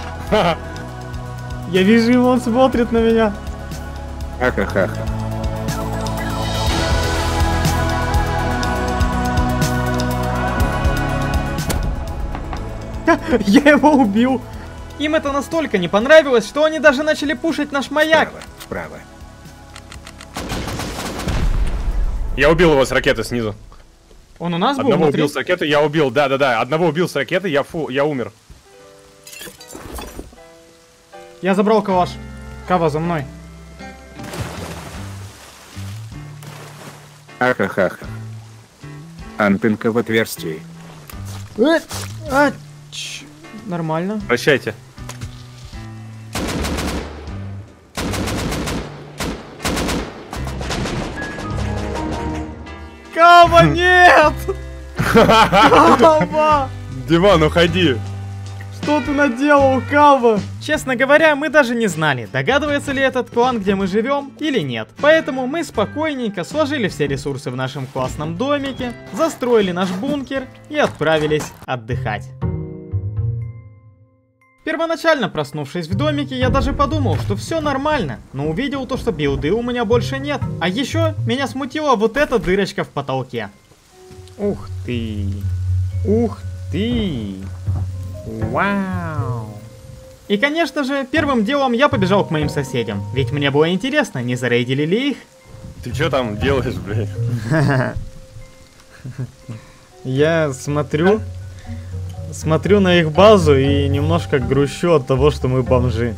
Я вижу его, он смотрит на меня. Ха-ха-ха. Я его убил. Им это настолько не понравилось, что они даже начали пушить наш маяк. Вправо. Я убил его с ракеты снизу. Он у нас был Одного внутри? убил с ракеты, я убил. Да. Одного убил с ракеты, я умер. Я забрал калаш. Кава за мной. Ха-ха-ха. Антенка в отверстии. Нормально. Прощайте. Кава, нет! Кава! Диман, уходи! Что ты наделал, Кава? Честно говоря, мы даже не знали, догадывается ли этот клан, где мы живем, или нет. Поэтому мы спокойненько сложили все ресурсы в нашем классном домике, застроили наш бункер и отправились отдыхать. Первоначально проснувшись в домике, я даже подумал, что все нормально, но увидел то, что билды у меня больше нет. А еще меня смутила вот эта дырочка в потолке. Ух ты! Ух ты! Вау! И конечно же, первым делом я побежал к моим соседям, ведь мне было интересно, не зарейдили ли их. Ты что там делаешь, блядь? Я смотрю на их базу и немножко грущу от того, что мы бомжи.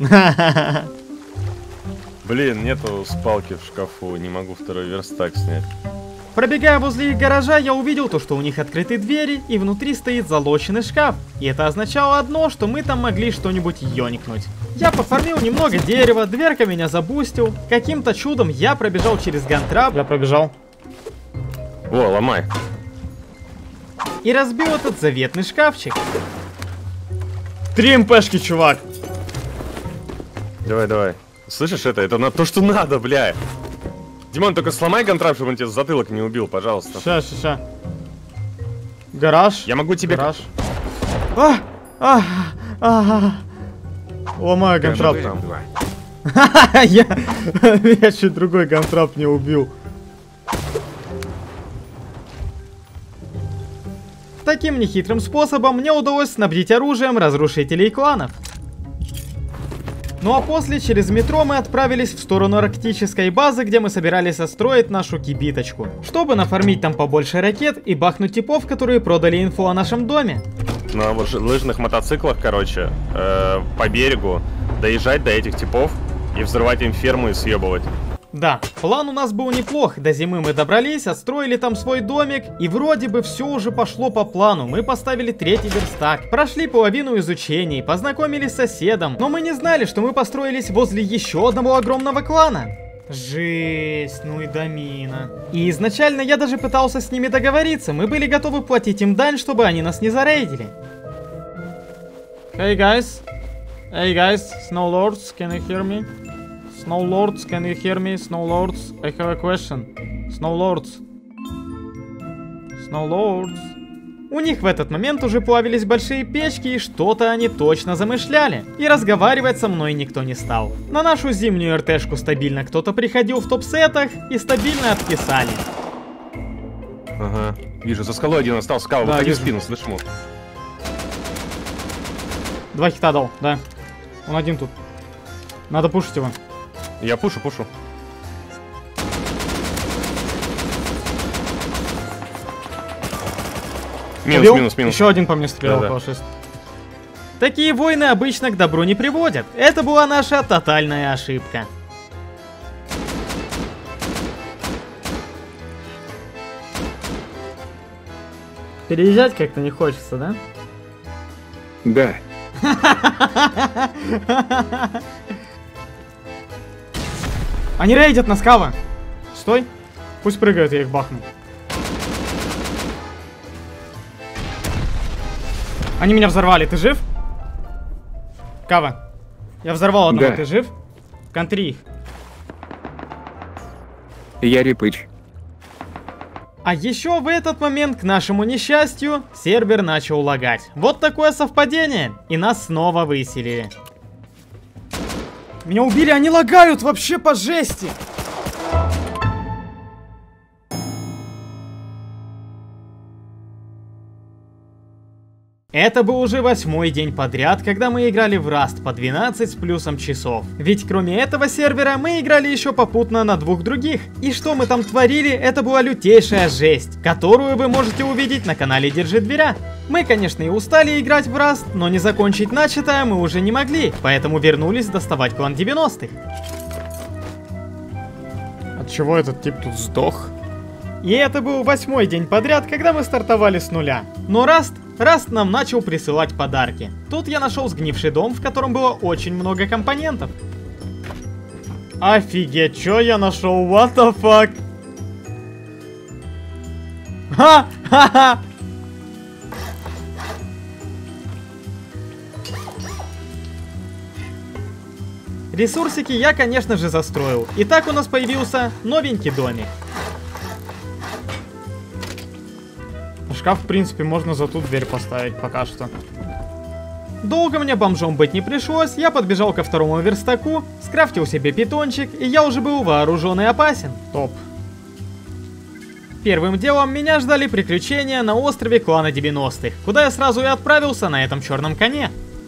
Блин, нету спалки в шкафу, не могу второй верстак снять. Пробегая возле их гаража, я увидел то, что у них открыты двери и внутри стоит залоченный шкаф. И это означало одно, что мы там могли что-нибудь ёникнуть. Я пофармил немного дерева, дверка меня забустил. Каким-то чудом я пробежал через гантрап. Я пробежал. О, ломай. И разбил этот заветный шкафчик. 3 МПшки, чувак. Давай, давай. Слышишь это? Это на то, что надо, бля. Димон, только сломай гантрап, чтобы он тебя затылок не убил, пожалуйста. Ща. Гараж. Я могу тебе... Гараж. Ломаю гантрап. Я чуть другой гантрап не убил. Таким нехитрым способом мне удалось снабдить оружием разрушителей кланов. Ну а после через метро мы отправились в сторону арктической базы, где мы собирались отстроить нашу кибиточку, чтобы нафармить там побольше ракет и бахнуть типов, которые продали инфу о нашем доме. На лыжных мотоциклах, короче, по берегу доезжать до этих типов и взрывать им ферму и съебывать. Да, план у нас был неплох, до зимы мы добрались, отстроили там свой домик, и вроде бы все уже пошло по плану. Мы поставили 3-й верстак, прошли половину изучений, познакомились с соседом, но мы не знали, что мы построились возле еще одного огромного клана. Жесть, ну и домина. И изначально я даже пытался с ними договориться, мы были готовы платить им дань, чтобы они нас не зарейдили. Hey guys, Snow Lords, can you hear me? Snow Lords, can you hear me? Snow Lords, I have a question. Snow Lords. Snow Lords. У них в этот момент уже плавились большие печки, и что-то они точно замышляли. И разговаривать со мной никто не стал. На нашу зимнюю РТшку стабильно кто-то приходил в топ-сетах и стабильно откисали. Ага, вижу, за скалой один остался. Скала, Да, выходи в вижу. спину, слышь ему. 2 хита дал, да. Он один тут. Надо пушить его. Я пушу. Убил? Минус. Еще один по мне стрелял, Да-да. около 6. Такие войны обычно к добру не приводят. Это была наша тотальная ошибка. Переезжать как-то не хочется, да? Да. Они рейдят нас, Кава. Стой. Пусть прыгают, я их бахну. Они меня взорвали, ты жив? Кава. Я взорвал одного, Да. ты жив? Контри их. Я Репыч. А еще в этот момент, к нашему несчастью, сервер начал лагать. Вот такое совпадение. И нас снова выселили. Меня убили, они лагают вообще по жести. Это был уже 8-й день подряд, когда мы играли в Rust по 12 с плюсом часов. Ведь кроме этого сервера мы играли еще попутно на 2 других. И что мы там творили, это была лютейшая жесть, которую вы можете увидеть на канале Держи Дверя. Мы, конечно, и устали играть в Rust, но не закончить начатое мы уже не могли, поэтому вернулись доставать клан 90-х. От чего этот тип тут сдох? И это был 8-й день подряд, когда мы стартовали с нуля. Но Rust нам начал присылать подарки. Тут я нашел сгнивший дом, в котором было очень много компонентов. Офигеть, что я нашел? What the fuck? Ха-ха-ха! Ресурсики я, конечно же, застроил. И так у нас появился новенький домик. Шкаф, в принципе, можно за ту дверь поставить пока что. Долго мне бомжом быть не пришлось. Я подбежал ко второму верстаку, скрафтил себе питончик, и я уже был вооружен и опасен. Топ. Первым делом меня ждали приключения на острове клана 90-х, куда я сразу и отправился на этом черном коне.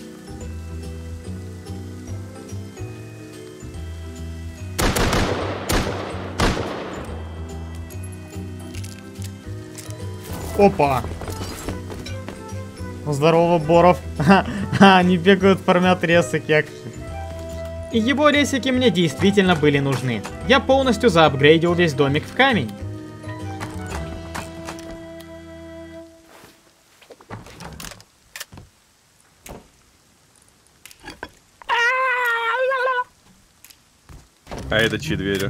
Опа! Здорово, Боров. Они бегают, фармят ресы, как. И его ресики мне действительно были нужны. Я полностью заапгрейдил весь домик в камень. А это чьи двери?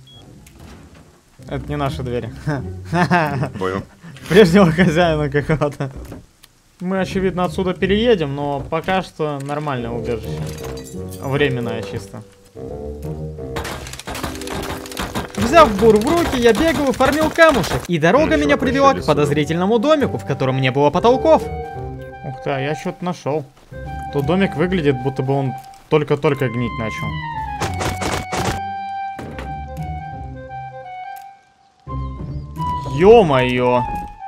Это не наши двери. Понял. Прежнего хозяина какого-то. Мы, очевидно, отсюда переедем, но пока что нормальное убежище. Временное чисто. Взяв бур в руки, я бегал и фармил камушек. И дорога меня привела к подозрительному домику, в котором не было потолков. Ух ты, я что-то нашел. Тут домик выглядит, будто бы он только-только гнить начал. Ё-моё!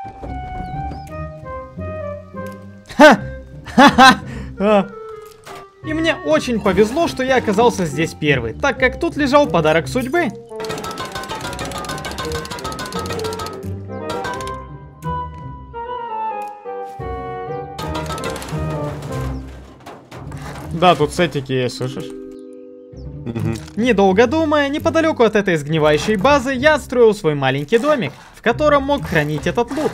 Ха-ха-ха! И мне очень повезло, что я оказался здесь первый, так как тут лежал подарок судьбы. Да, тут сетики есть, слышишь? Недолго думая, неподалеку от этой сгнивающей базы я отстроил свой маленький домик, в котором мог хранить этот лут.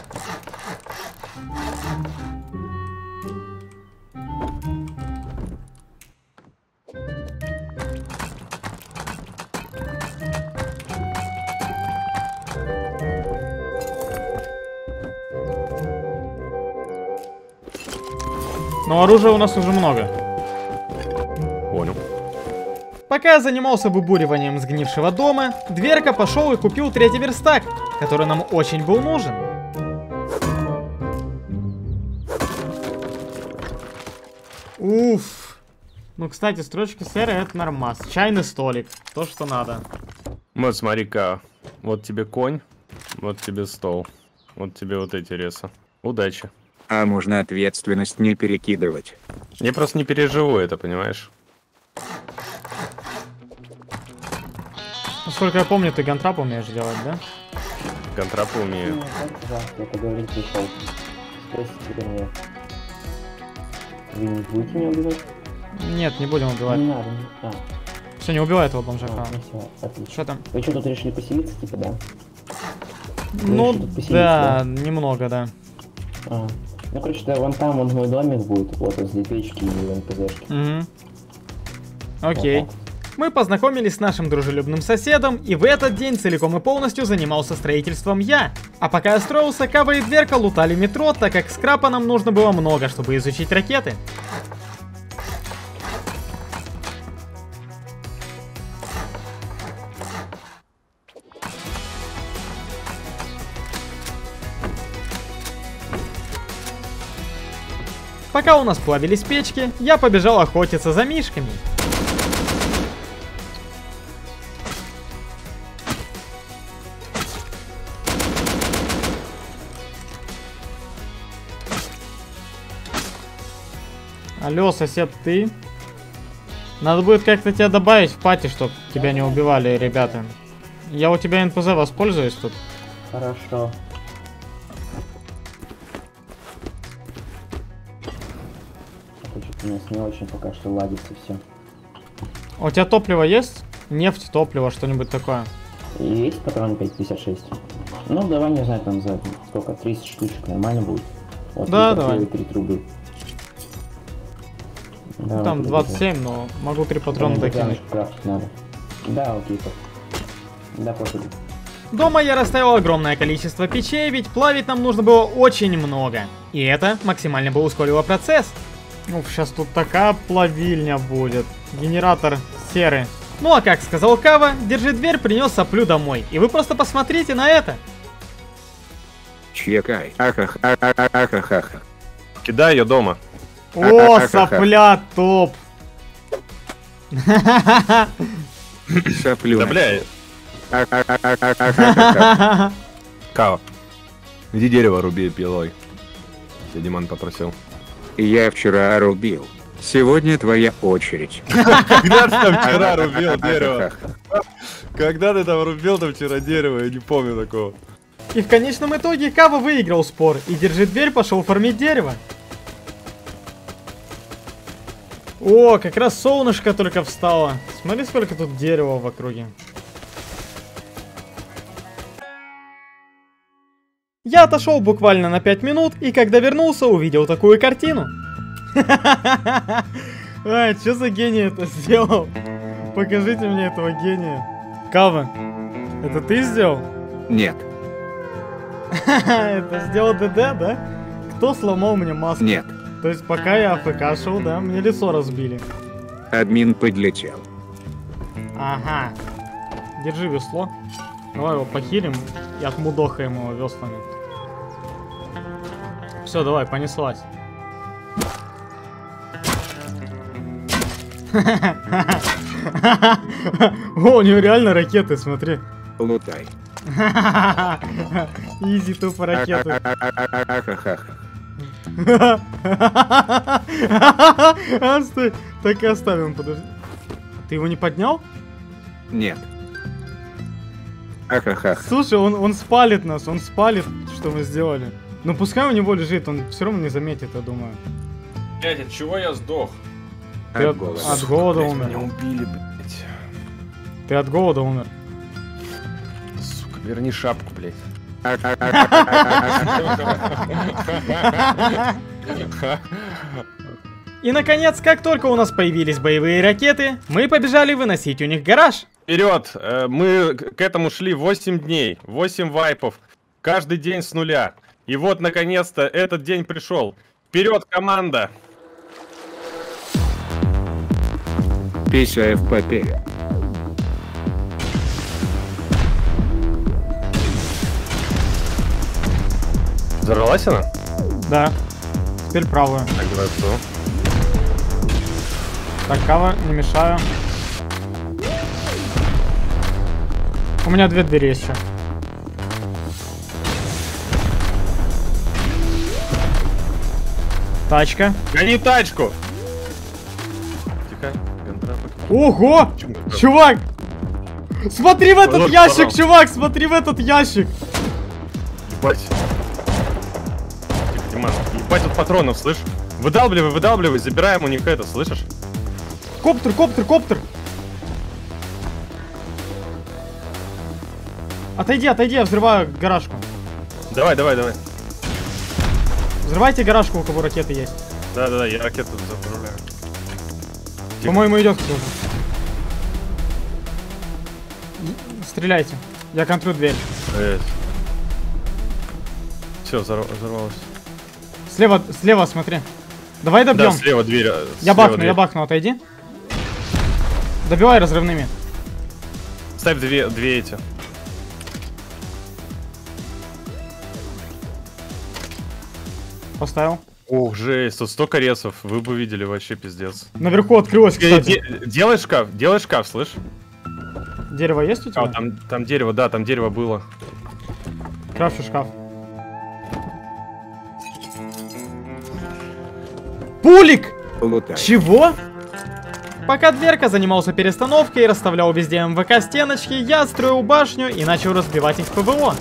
Но оружия у нас уже много. Понял. Пока я занимался выбуриванием сгнившего дома, Дверка пошел и купил третий верстак, который нам очень был нужен. Уф. Ну, кстати, строчки серые — это нормас. Чайный столик. То, что надо. Вот смотри-ка. Вот тебе конь, вот тебе стол. Вот тебе вот эти ресы. Удачи. А можно ответственность не перекидывать. Я просто не переживу это, понимаешь? Насколько я помню, ты гантрап умеешь делать, да? Контрапы умею. Да, я поговорить пришел. Спросите меня. Вы не будете меня убивать? Нет, не будем убивать. Не надо. Все, не убивай этого бомжака. Ну все, отлично. Что там? Вы что, тут решили поселиться, типа, да? Ну, решили тут поселиться, да, немного, да. А. Ну, короче, да, вон там вон мой домик будет, вот возле печки и НПЗшки. Угу. Окей. Вот так. Мы познакомились с нашим дружелюбным соседом, и в этот день целиком и полностью занимался строительством я. А пока я строился, Кава и Дверка лутали метро, так как скрапа нам нужно было много, чтобы изучить ракеты. Пока у нас плавились печки, я побежал охотиться за мишками. Алло, сосед, ты? Надо будет как-то тебя добавить в пати, чтобы тебя не убивали, ребята. Я у тебя НПЗ воспользуюсь тут. Хорошо. У нас не очень пока что ладится все. А у тебя топливо есть? Нефть, топливо, что-нибудь такое? Есть патрон 5.56. Ну, давай, не знаю, там за сколько, 30 штучек нормально будет. Вот, да, давай. 3 трубы. Ну, там 27, но могу 3 патрона докинуть. Крафтить надо. Да, окей, так. Да, пофигу. Дома я расставил огромное количество печей, ведь плавить нам нужно было очень много. И это максимально бы ускорило процесс. Ну, сейчас тут такая плавильня будет. Генератор серы. Ну а как сказал Кава, держи дверь, принес соплю домой. И вы просто посмотрите на это. Чекай. Ахахахахахаха. Кидай ее дома. О, сопля, топ. Соплю. Да, бля, Као. Иди дерево руби пилой. Тебя Диман попросил. Я вчера рубил. Сегодня твоя очередь. Когда ты там вчера рубил дерево? Когда ты там рубил там вчера дерево? Я не помню такого. И в конечном итоге Кава выиграл спор. И держи дверь, пошел фармить дерево. О, как раз солнышко только встало. Смотри, сколько тут дерева в округе. Я отошел буквально на 5 минут, и когда вернулся, увидел такую картину. Ай, что за гений это сделал? Покажите мне этого гения. Кава, это ты сделал? Нет, Это сделал ДД, да? Кто сломал мне маску? нет. То есть пока я АФК шел, да, мне лицо разбили. Админ подлетел. Ага. Держи весло. Давай его похилим и отмудохаем его веслами. Все, давай, понеслась. О, у него реально ракеты, смотри. Лутай. Изи, тупо ракеты. Ахахахаха. А, стой. Так и оставим, подожди. Ты его не поднял? Нет. Ахахах. Слушай, он спалит нас, он спалит, что мы сделали. Но пускай у него лежит, он все равно не заметит, я думаю. Блять, от чего я сдох? Ты От голода. от голода Блять, умер. меня убили, блять. Ты от голода умер. Сука, верни шапку, блять. И наконец, как только у нас появились боевые ракеты, мы побежали выносить у них гараж. Вперед! Мы к этому шли 8 дней, 8 вайпов, каждый день с нуля. И вот, наконец-то, этот день пришел. Вперед, команда! Пися в попе. Взорвалась она? Да. Теперь правую. Так, давай кто? Так, Кава, не мешаю. У меня 2 двери есть еще. Тачка. Гони тачку! Тихо. Гонтрапа. Ого! Почему гонтрапа? Чувак! Смотри в этот Вот, ящик, пожалуйста. чувак! Смотри в этот ящик! Ебать. Тихо, Диман. Ебать, тут патронов, слышь? Выдалбливай, забираем у них это, слышишь? Коптер, коптер, коптер! Отойди, отойди, я взрываю гаражку. Давай. Взрывайте гаражку, у кого ракеты есть. Да, я ракету заправляю. Тихо. По-моему, идет кто-то. Стреляйте. Я контрю дверь. Все, взорвалось. Слева, смотри. Давай добьем. Да, слева дверь. Я слева бахну, дверь. отойди. Добивай разрывными. Ставь две эти. Поставил. Ох, жесть, тут столько ресов, вы бы видели, вообще пиздец. Наверху открылось, кстати. Делай шкаф, слышь? Дерево есть у тебя? Там дерево, да, там дерево было. Крафчу шкаф. Пулик! Лутай. Чего? Пока Дверка занимался перестановкой и расставлял везде МВК стеночки, я строил башню и начал разбивать их ПВО.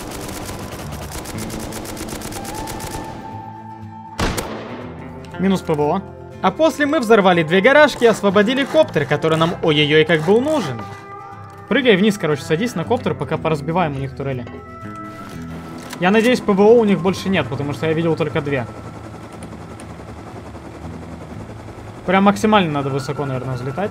Минус ПВО. А после мы взорвали 2 гаражки и освободили коптер, который нам ой-ой-ой как был нужен. Прыгай вниз, короче, садись на коптер, пока поразбиваем у них турели. Я надеюсь, ПВО у них больше нет, потому что я видел только 2. Прям максимально надо высоко, наверное, взлетать.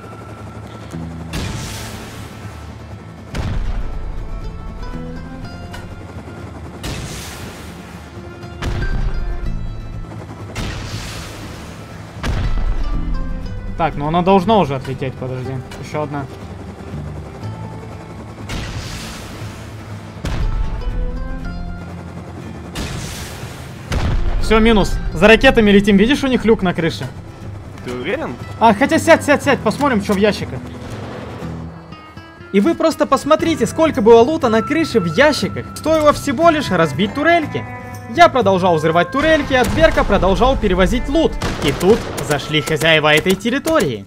Так, ну она должна уже отлететь, подожди. Еще одна. Все, минус. За ракетами летим. Видишь, у них люк на крыше? Ты уверен? А, хотя сядь. Посмотрим, что в ящиках. И вы просто посмотрите, сколько было лута на крыше в ящиках. Стоило всего лишь разбить турельки. Я продолжал взрывать турельки, а Дверка продолжал перевозить лут. И тут зашли хозяева этой территории.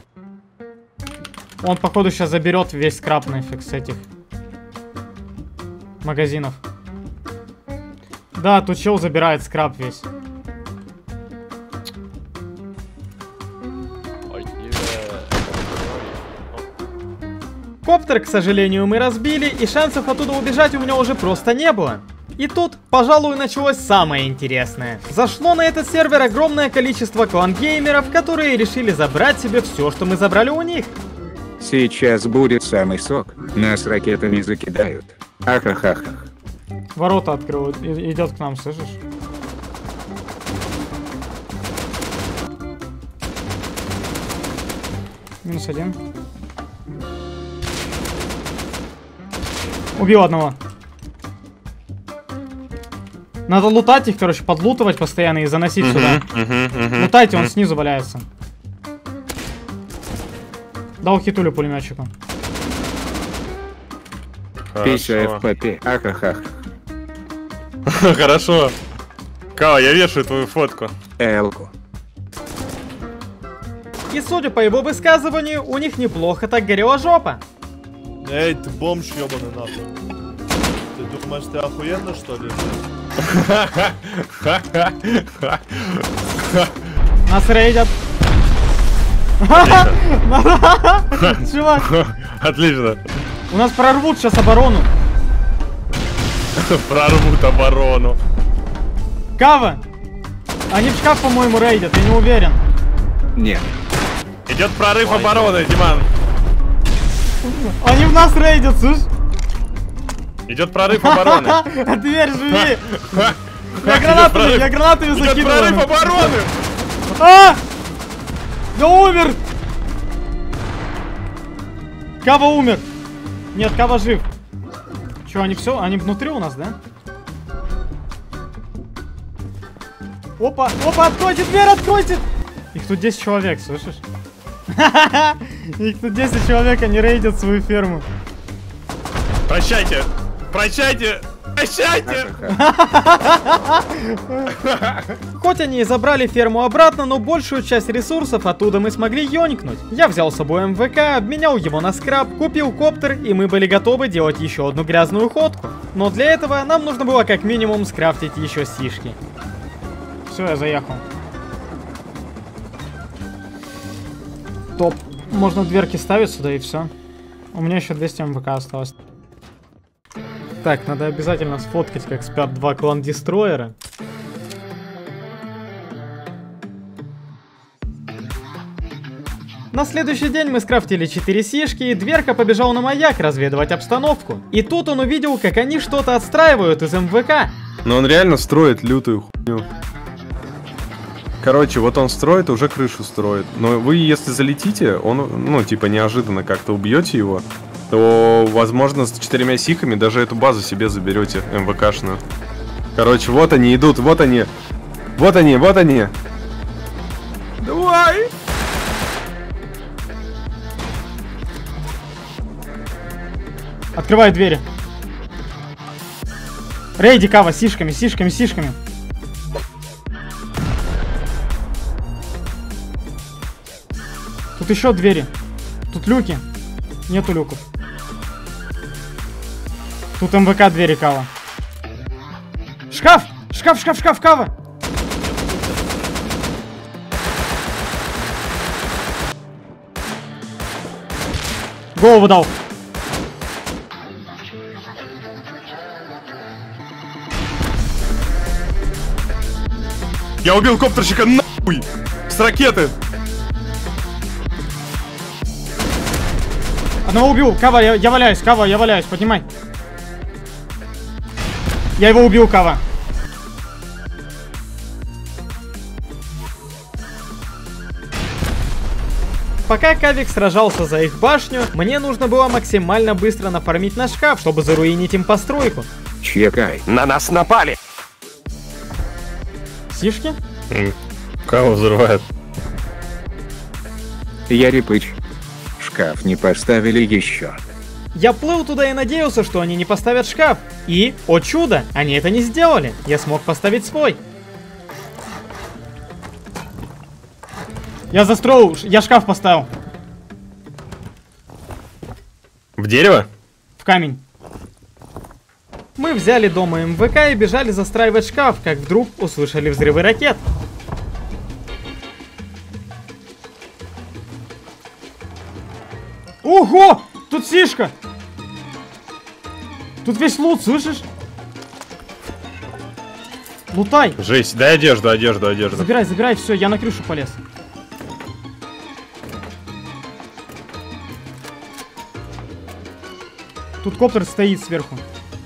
Он, походу, сейчас заберет весь скраб нафиг с этих магазинов. Да, тут чел забирает скраб весь. Коптер, к сожалению, мы разбили, и шансов оттуда убежать у меня уже просто не было. И тут, пожалуй, началось самое интересное. Зашло на этот сервер огромное количество клан-геймеров, которые решили забрать себе все, что мы забрали у них. Сейчас будет самый сок. Нас ракетами закидают. Ахахах. Ворота открыл, идет к нам, слышишь? Минус один. Убил одного. Надо лутать их, короче, подлутывать постоянно и заносить сюда. Лутайте, он снизу валяется. Дал хитулю пулеметчику. Пися ФПП. Ахахах. Хорошо. Кава, я вешаю твою фотку. Элку. И судя по его высказыванию, у них неплохо так горела жопа. Эй, ты бомж ёбаный нахуй. Ты думаешь, ты охуенно, что ли? Нас рейдят. Чувак, Отлично. у нас прорвут сейчас оборону. Прорвут оборону. Кава! Они в шкаф, по-моему, рейдят, я не уверен. Нет. Идет прорыв обороны, Диман. Они в нас рейдят, слышь? Идет прорыв обороны. А дверь живи! Я гранатами Идет закидываю. прорыв обороны. А! Я умер! Кава умер! Нет, Кава жив. Че, они все? Они внутри у нас, да? Опа, откройте дверь, откройте! Их тут 10 человек, слышишь? Их тут 10 человек, они рейдят свою ферму. Прощайте. Прощайте. Прощайте. Хоть они и забрали ферму обратно, но большую часть ресурсов оттуда мы смогли ёнькнуть. Я взял с собой МВК, обменял его на скраб, купил коптер, и мы были готовы делать еще одну грязную ходку. Но для этого нам нужно было как минимум скрафтить еще сишки. Все, я заехал. Топ. Можно дверки ставить сюда и все. У меня еще 200 МВК осталось. Так, надо обязательно сфоткать, как спят два клан-дестройера. На следующий день мы скрафтили 4 сишки, и Дверка побежал на маяк разведывать обстановку. И тут он увидел, как они что-то отстраивают из МВК. Но он реально строит лютую хуйню. Короче, вот он строит, уже крышу строит. Но вы, если залетите, он, ну, типа, неожиданно как-то убьете его, то, возможно, с 4 сихами даже эту базу себе заберете, МВКшную. Короче, вот они идут, вот они. Вот они, вот они. Давай! Открывай двери. Рейди, Кава, сишками. Тут еще двери. Тут люки. Нету люков. Тут МВК двери, Кава. Шкаф, Кава. Голову дал. Я убил коптерщика нахуй! С ракеты! Одного убил. Кава, я валяюсь, поднимай. Я его убил, Кава. Пока Кавик сражался за их башню, мне нужно было максимально быстро нафармить наш шкаф, чтобы заруинить им постройку. Чекай. На нас напали! Сишки? Кого взрывает? Я Репыч. Шкаф не поставили еще. Я плыл туда и надеялся, что они не поставят шкаф. И, о чудо, они это не сделали. Я смог поставить свой. Я застроил, я шкаф поставил. В дерево? В камень. Мы взяли дома МВК и бежали застраивать шкаф, как вдруг услышали взрывы ракет. Ого! Тут сишка! Тут весь лут, слышишь? Лутай! Жесть, дай одежду. Забирай, все, я на крышу полез. Тут коптер стоит сверху.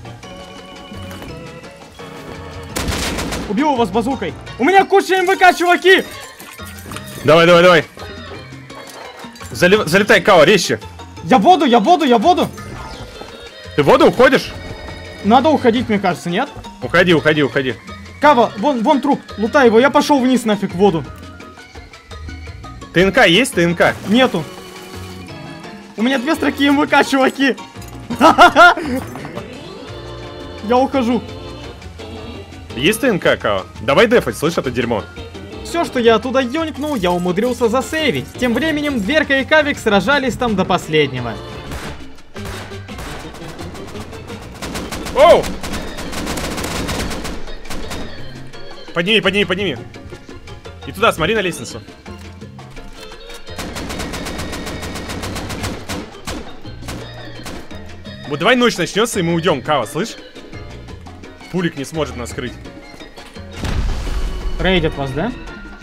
Убил его с базукой. У меня куча МВК, чуваки! Давай. Залетай, Као, резче. Я в воду! Ты в воду уходишь? Надо уходить, мне кажется, нет? Уходи. Кава, вон труп, лутай его, я пошел вниз нафиг в воду. ТНК есть, ТНК? Нету. У меня 2 строки МВК, чуваки. Я ухожу. Есть ТНК, Као? Давай дефать, слышь, это дерьмо. Все, что я оттуда ёнькнул, я умудрился засейвить. Тем временем Дверка и Кавик сражались там до последнего. Оу! Подними. И туда, смотри на лестницу. Вот давай ночь начнется, и мы уйдем, Кава, слышь? Пулик не сможет нас скрыть. Рейдят вас, да?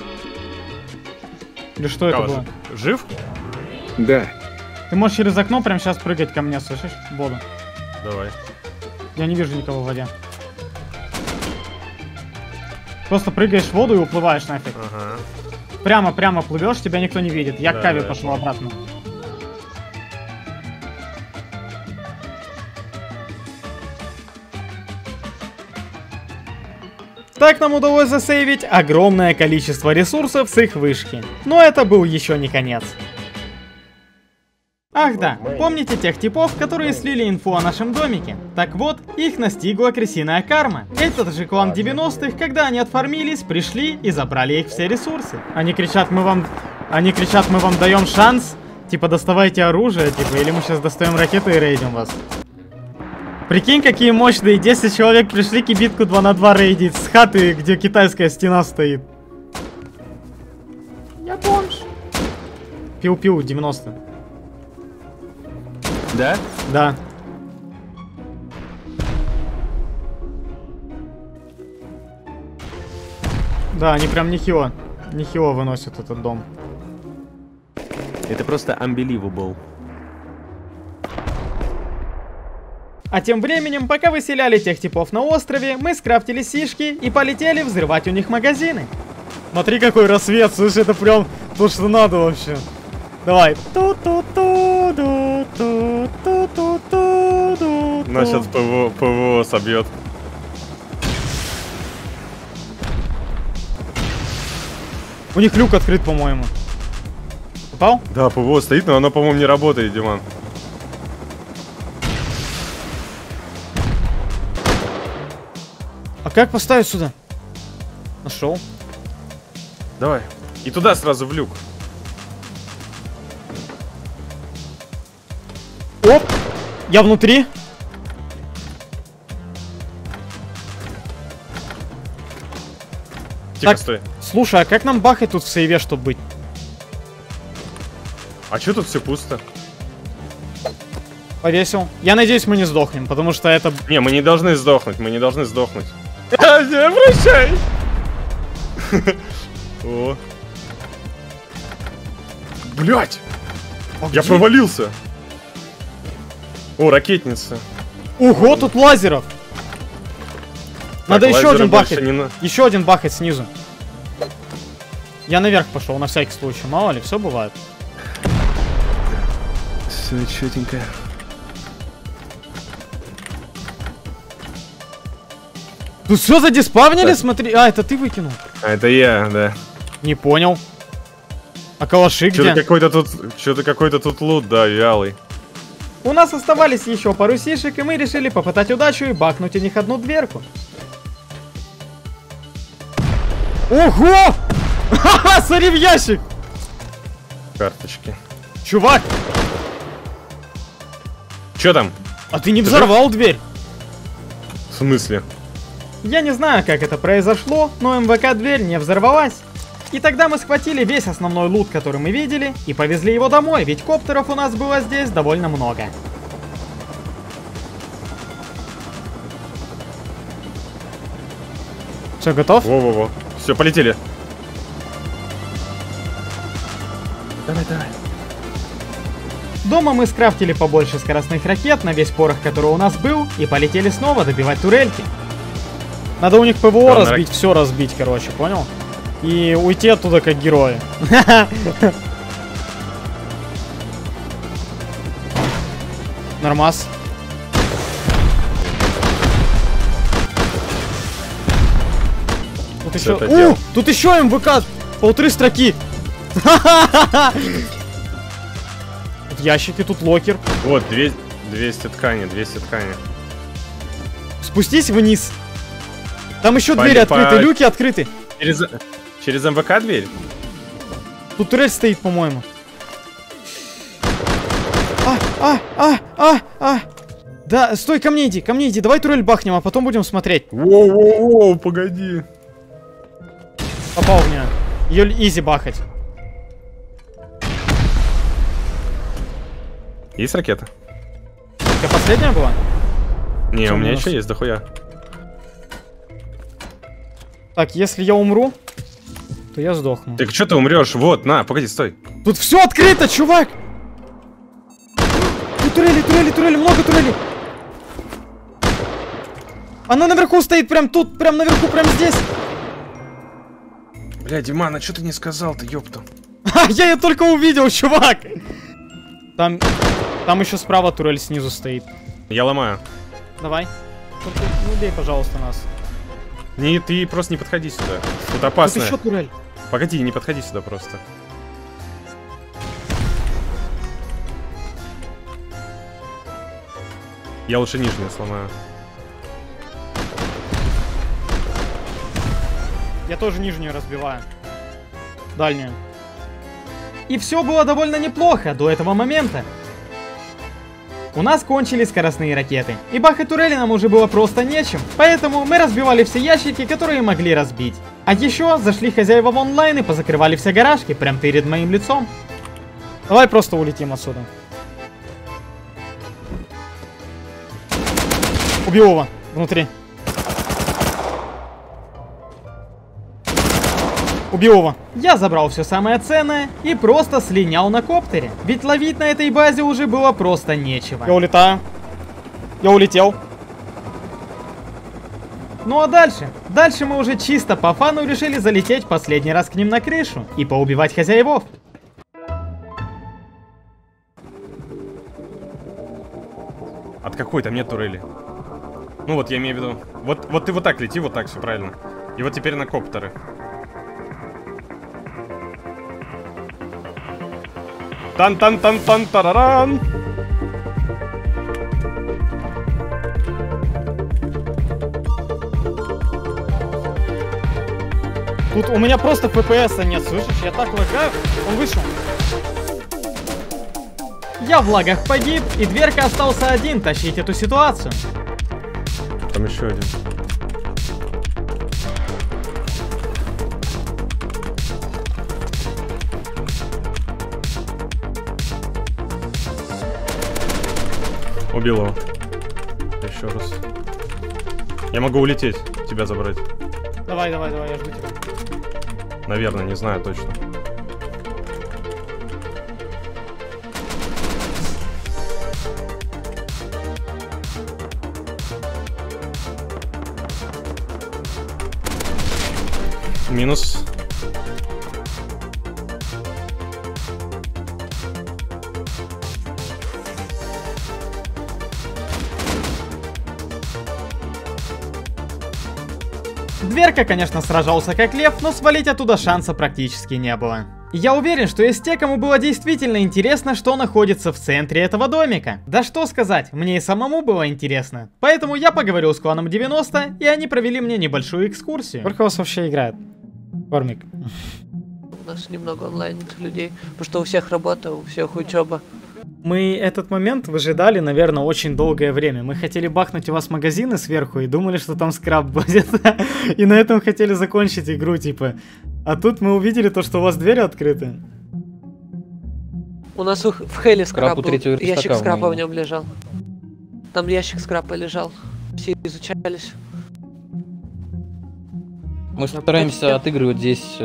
Или что Кава, это было? жив? Да. Ты можешь через окно прямо сейчас прыгать ко мне, слышишь? В воду. Давай. Я не вижу никого в воде. Просто прыгаешь в воду и уплываешь нафиг. Ага. Прямо плывешь, тебя никто не видит. Я к Каве да. пошел обратно. Так нам удалось засейвить огромное количество ресурсов с их вышки. Но это был еще не конец. Ах да, помните тех типов, которые слили инфу о нашем домике? Так вот, их настигла крысиная карма. Этот же клан 90-х, когда они отфармились, пришли и забрали их все ресурсы. Они кричат, мы вам даем шанс, типа доставайте оружие, типа, или мы сейчас достаем ракеты и рейдим вас. Прикинь, какие мощные 10 человек пришли кибитку 2 на 2 рейдить с хаты, где китайская стена стоит. Я бомж. Пиу-пиу, 90. Да? Да. Да, они прям нехило выносят этот дом. Это просто unbelievable. А тем временем, пока выселяли тех типов на острове, мы скрафтили сишки и полетели взрывать у них магазины. Смотри, какой рассвет, слушай, это прям то, что надо вообще. Давай. Нас сейчас ПВО собьет. У них люк открыт, по-моему. Попал? Да, ПВО стоит, но оно, по-моему, не работает, Диман. А как поставить сюда? Нашел. Давай. И туда сразу в люк. Оп! Я внутри. Тихо, Так. стой. Слушай, а как нам бахать тут в сейве, чтобы быть? А чё тут все пусто? Повесил. Я надеюсь, мы не сдохнем, потому что это... Не, мы не должны сдохнуть, мы не должны сдохнуть. Не прощай! О. Блять! Я провалился! О, ракетница. Ого, тут лазеров! Надо Так, еще лазера один больше бахать. не на- Еще один бахать снизу. Я наверх пошел, на всякий случай. Мало ли, все бывает. Все четенько. Тут все задиспавнили, смотри. А, это ты выкинул. А, это я, да. Не понял. А калаши где? Что-то какой-то тут лут, да, вялый. У нас оставались еще пару сишек, и мы решили попытать удачу и бахнуть у них одну дверку. Ого! Ха-ха, смотри в ящик! Карточки. Чувак! Чё там? А ты не взорвал дверь? В смысле? Я не знаю, как это произошло, но МВК-дверь не взорвалась. И тогда мы схватили весь основной лут, который мы видели, и повезли его домой, ведь коптеров у нас было здесь довольно много. Все, готов? Во-во-во. Все, полетели. Давай, давай. Дома мы скрафтили побольше скоростных ракет на весь порох, который у нас был, и полетели снова добивать турельки. Надо у них ПВО разбить, все разбить, короче, понял? И уйти оттуда как герои. Нормас. Тут еще... тут еще МВК! Полторы строки! Тут ящики, тут локер. Вот, 200 ткани, 200 ткани. Спустись вниз. Там еще двери открыты, люки открыты. Через МВК дверь? Тут турель стоит, по-моему. Да, стой, ко мне иди, давай турель бахнем, а потом будем смотреть. Воу-воу-воу, погоди. Попал в нее. Ее изи бахать. Есть ракета? Это последняя была? Не, у меня еще есть дохуя. Так, если я умру, то я сдохну. Так что ты умрешь? Вот, на, погоди, стой. Тут все открыто, чувак! Тут турели, много турелей. Она наверху стоит, прям тут, прям наверху, прям здесь. Бля, Диман, а что ты не сказал-то, ёпта? Я ее только увидел, чувак! Там еще справа турель снизу стоит. Я ломаю. Давай. Только не убей, пожалуйста, нас. Не, ты просто не подходи сюда. Тут опасно. Тут еще турель. Погоди, не подходи сюда просто. Я лучше нижнюю сломаю. Я тоже нижнюю разбиваю. Дальнюю. И все было довольно неплохо до этого момента. У нас кончились скоростные ракеты, и бахать турели нам уже было просто нечем, поэтому мы разбивали все ящики, которые могли разбить. А еще зашли хозяева в онлайн и позакрывали все гаражки прямо перед моим лицом. Давай просто улетим отсюда. Убил его внутри. Убил его. Я забрал все самое ценное и просто слинял на коптере. Ведь ловить на этой базе уже было просто нечего. Я улетаю. Я улетел. Ну а дальше? Дальше мы уже чисто по фану решили залететь последний раз к ним на крышу и поубивать хозяевов. От какой там нет турели? Ну вот, я имею в виду. Вот ты вот так лети, вот так, все правильно. И вот теперь на коптеры. Тан-тан-тан-тан-тараран! Тут у меня просто ФПСа нет, слышишь? Я так лагаю. Он вышел. Я в лагах погиб, и дверка остался один тащить эту ситуацию. Там еще один. Убил его. Еще раз. Я могу улететь, тебя забрать. Давай, давай, давай, я жду тебя. Наверное, не знаю точно. Минус. Дверка, конечно, сражался как лев, но свалить оттуда шанса практически не было. Я уверен, что есть те, кому было действительно интересно, что находится в центре этого домика. Да что сказать, мне и самому было интересно. Поэтому я поговорил с кланом 90, и они провели мне небольшую экскурсию. Сколько у вас вообще играет? Кормик. У нас немного онлайн людей, потому что у всех работа, у всех учеба. Мы этот момент выжидали, наверное, очень долгое время. Мы хотели бахнуть у вас магазины сверху и думали, что там скраб будет. И на этом хотели закончить игру, типа. А тут мы увидели то, что у вас двери открыты. У нас в Хеле скраб был. Ящик скрапа в нем лежал. Там ящик скрапа лежал. Все изучались. Мы стараемся отыгрывать здесь...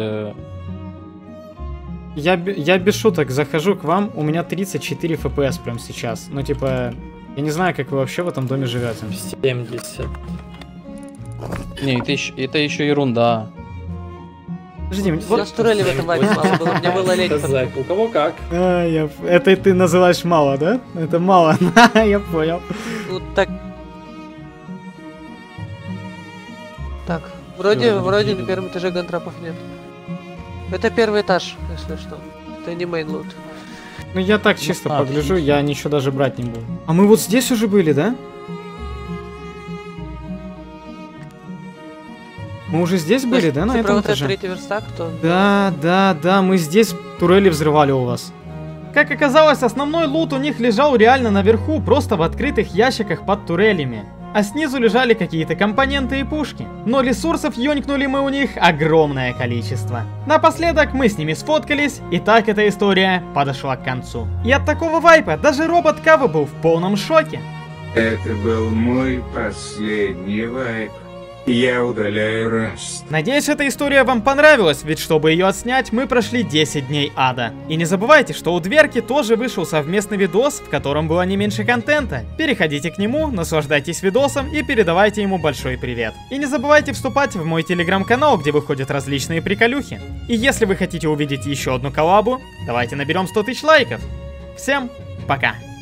Я без шуток захожу к вам, у меня 34 FPS прямо сейчас. Ну, типа, я не знаю, как вы вообще в этом доме живете. 70. Не, это еще ерунда. Подожди, вот... Я с турели в этом вайпе мало было, мне было лень. У кого как. Это ты называешь мало, да? Это мало, я понял. Ну, так... Так, вроде на первом этаже гантрапов нет. Это первый этаж, если что. Это не мейн лут. Ну я так чисто погляжу, я ничего даже брать не буду. А мы вот здесь уже были, да? Мы уже здесь были, да, на этом этаже? Третий верстак, то... Да, мы здесь турели взрывали у вас. Как оказалось, основной лут у них лежал реально наверху, просто в открытых ящиках под турелями. А снизу лежали какие-то компоненты и пушки. Но ресурсов ёнькнули мы у них огромное количество. Напоследок мы с ними сфоткались, и так эта история подошла к концу. И от такого вайпа даже робот Кава был в полном шоке. Это был мой последний вайп. Я удаляю Раст. Надеюсь, эта история вам понравилась, ведь чтобы ее отснять, мы прошли 10 дней ада. И не забывайте, что у Дверки тоже вышел совместный видос, в котором было не меньше контента. Переходите к нему, наслаждайтесь видосом и передавайте ему большой привет. И не забывайте вступать в мой телеграм-канал, где выходят различные приколюхи. И если вы хотите увидеть еще одну коллабу, давайте наберем 100 000 лайков. Всем пока!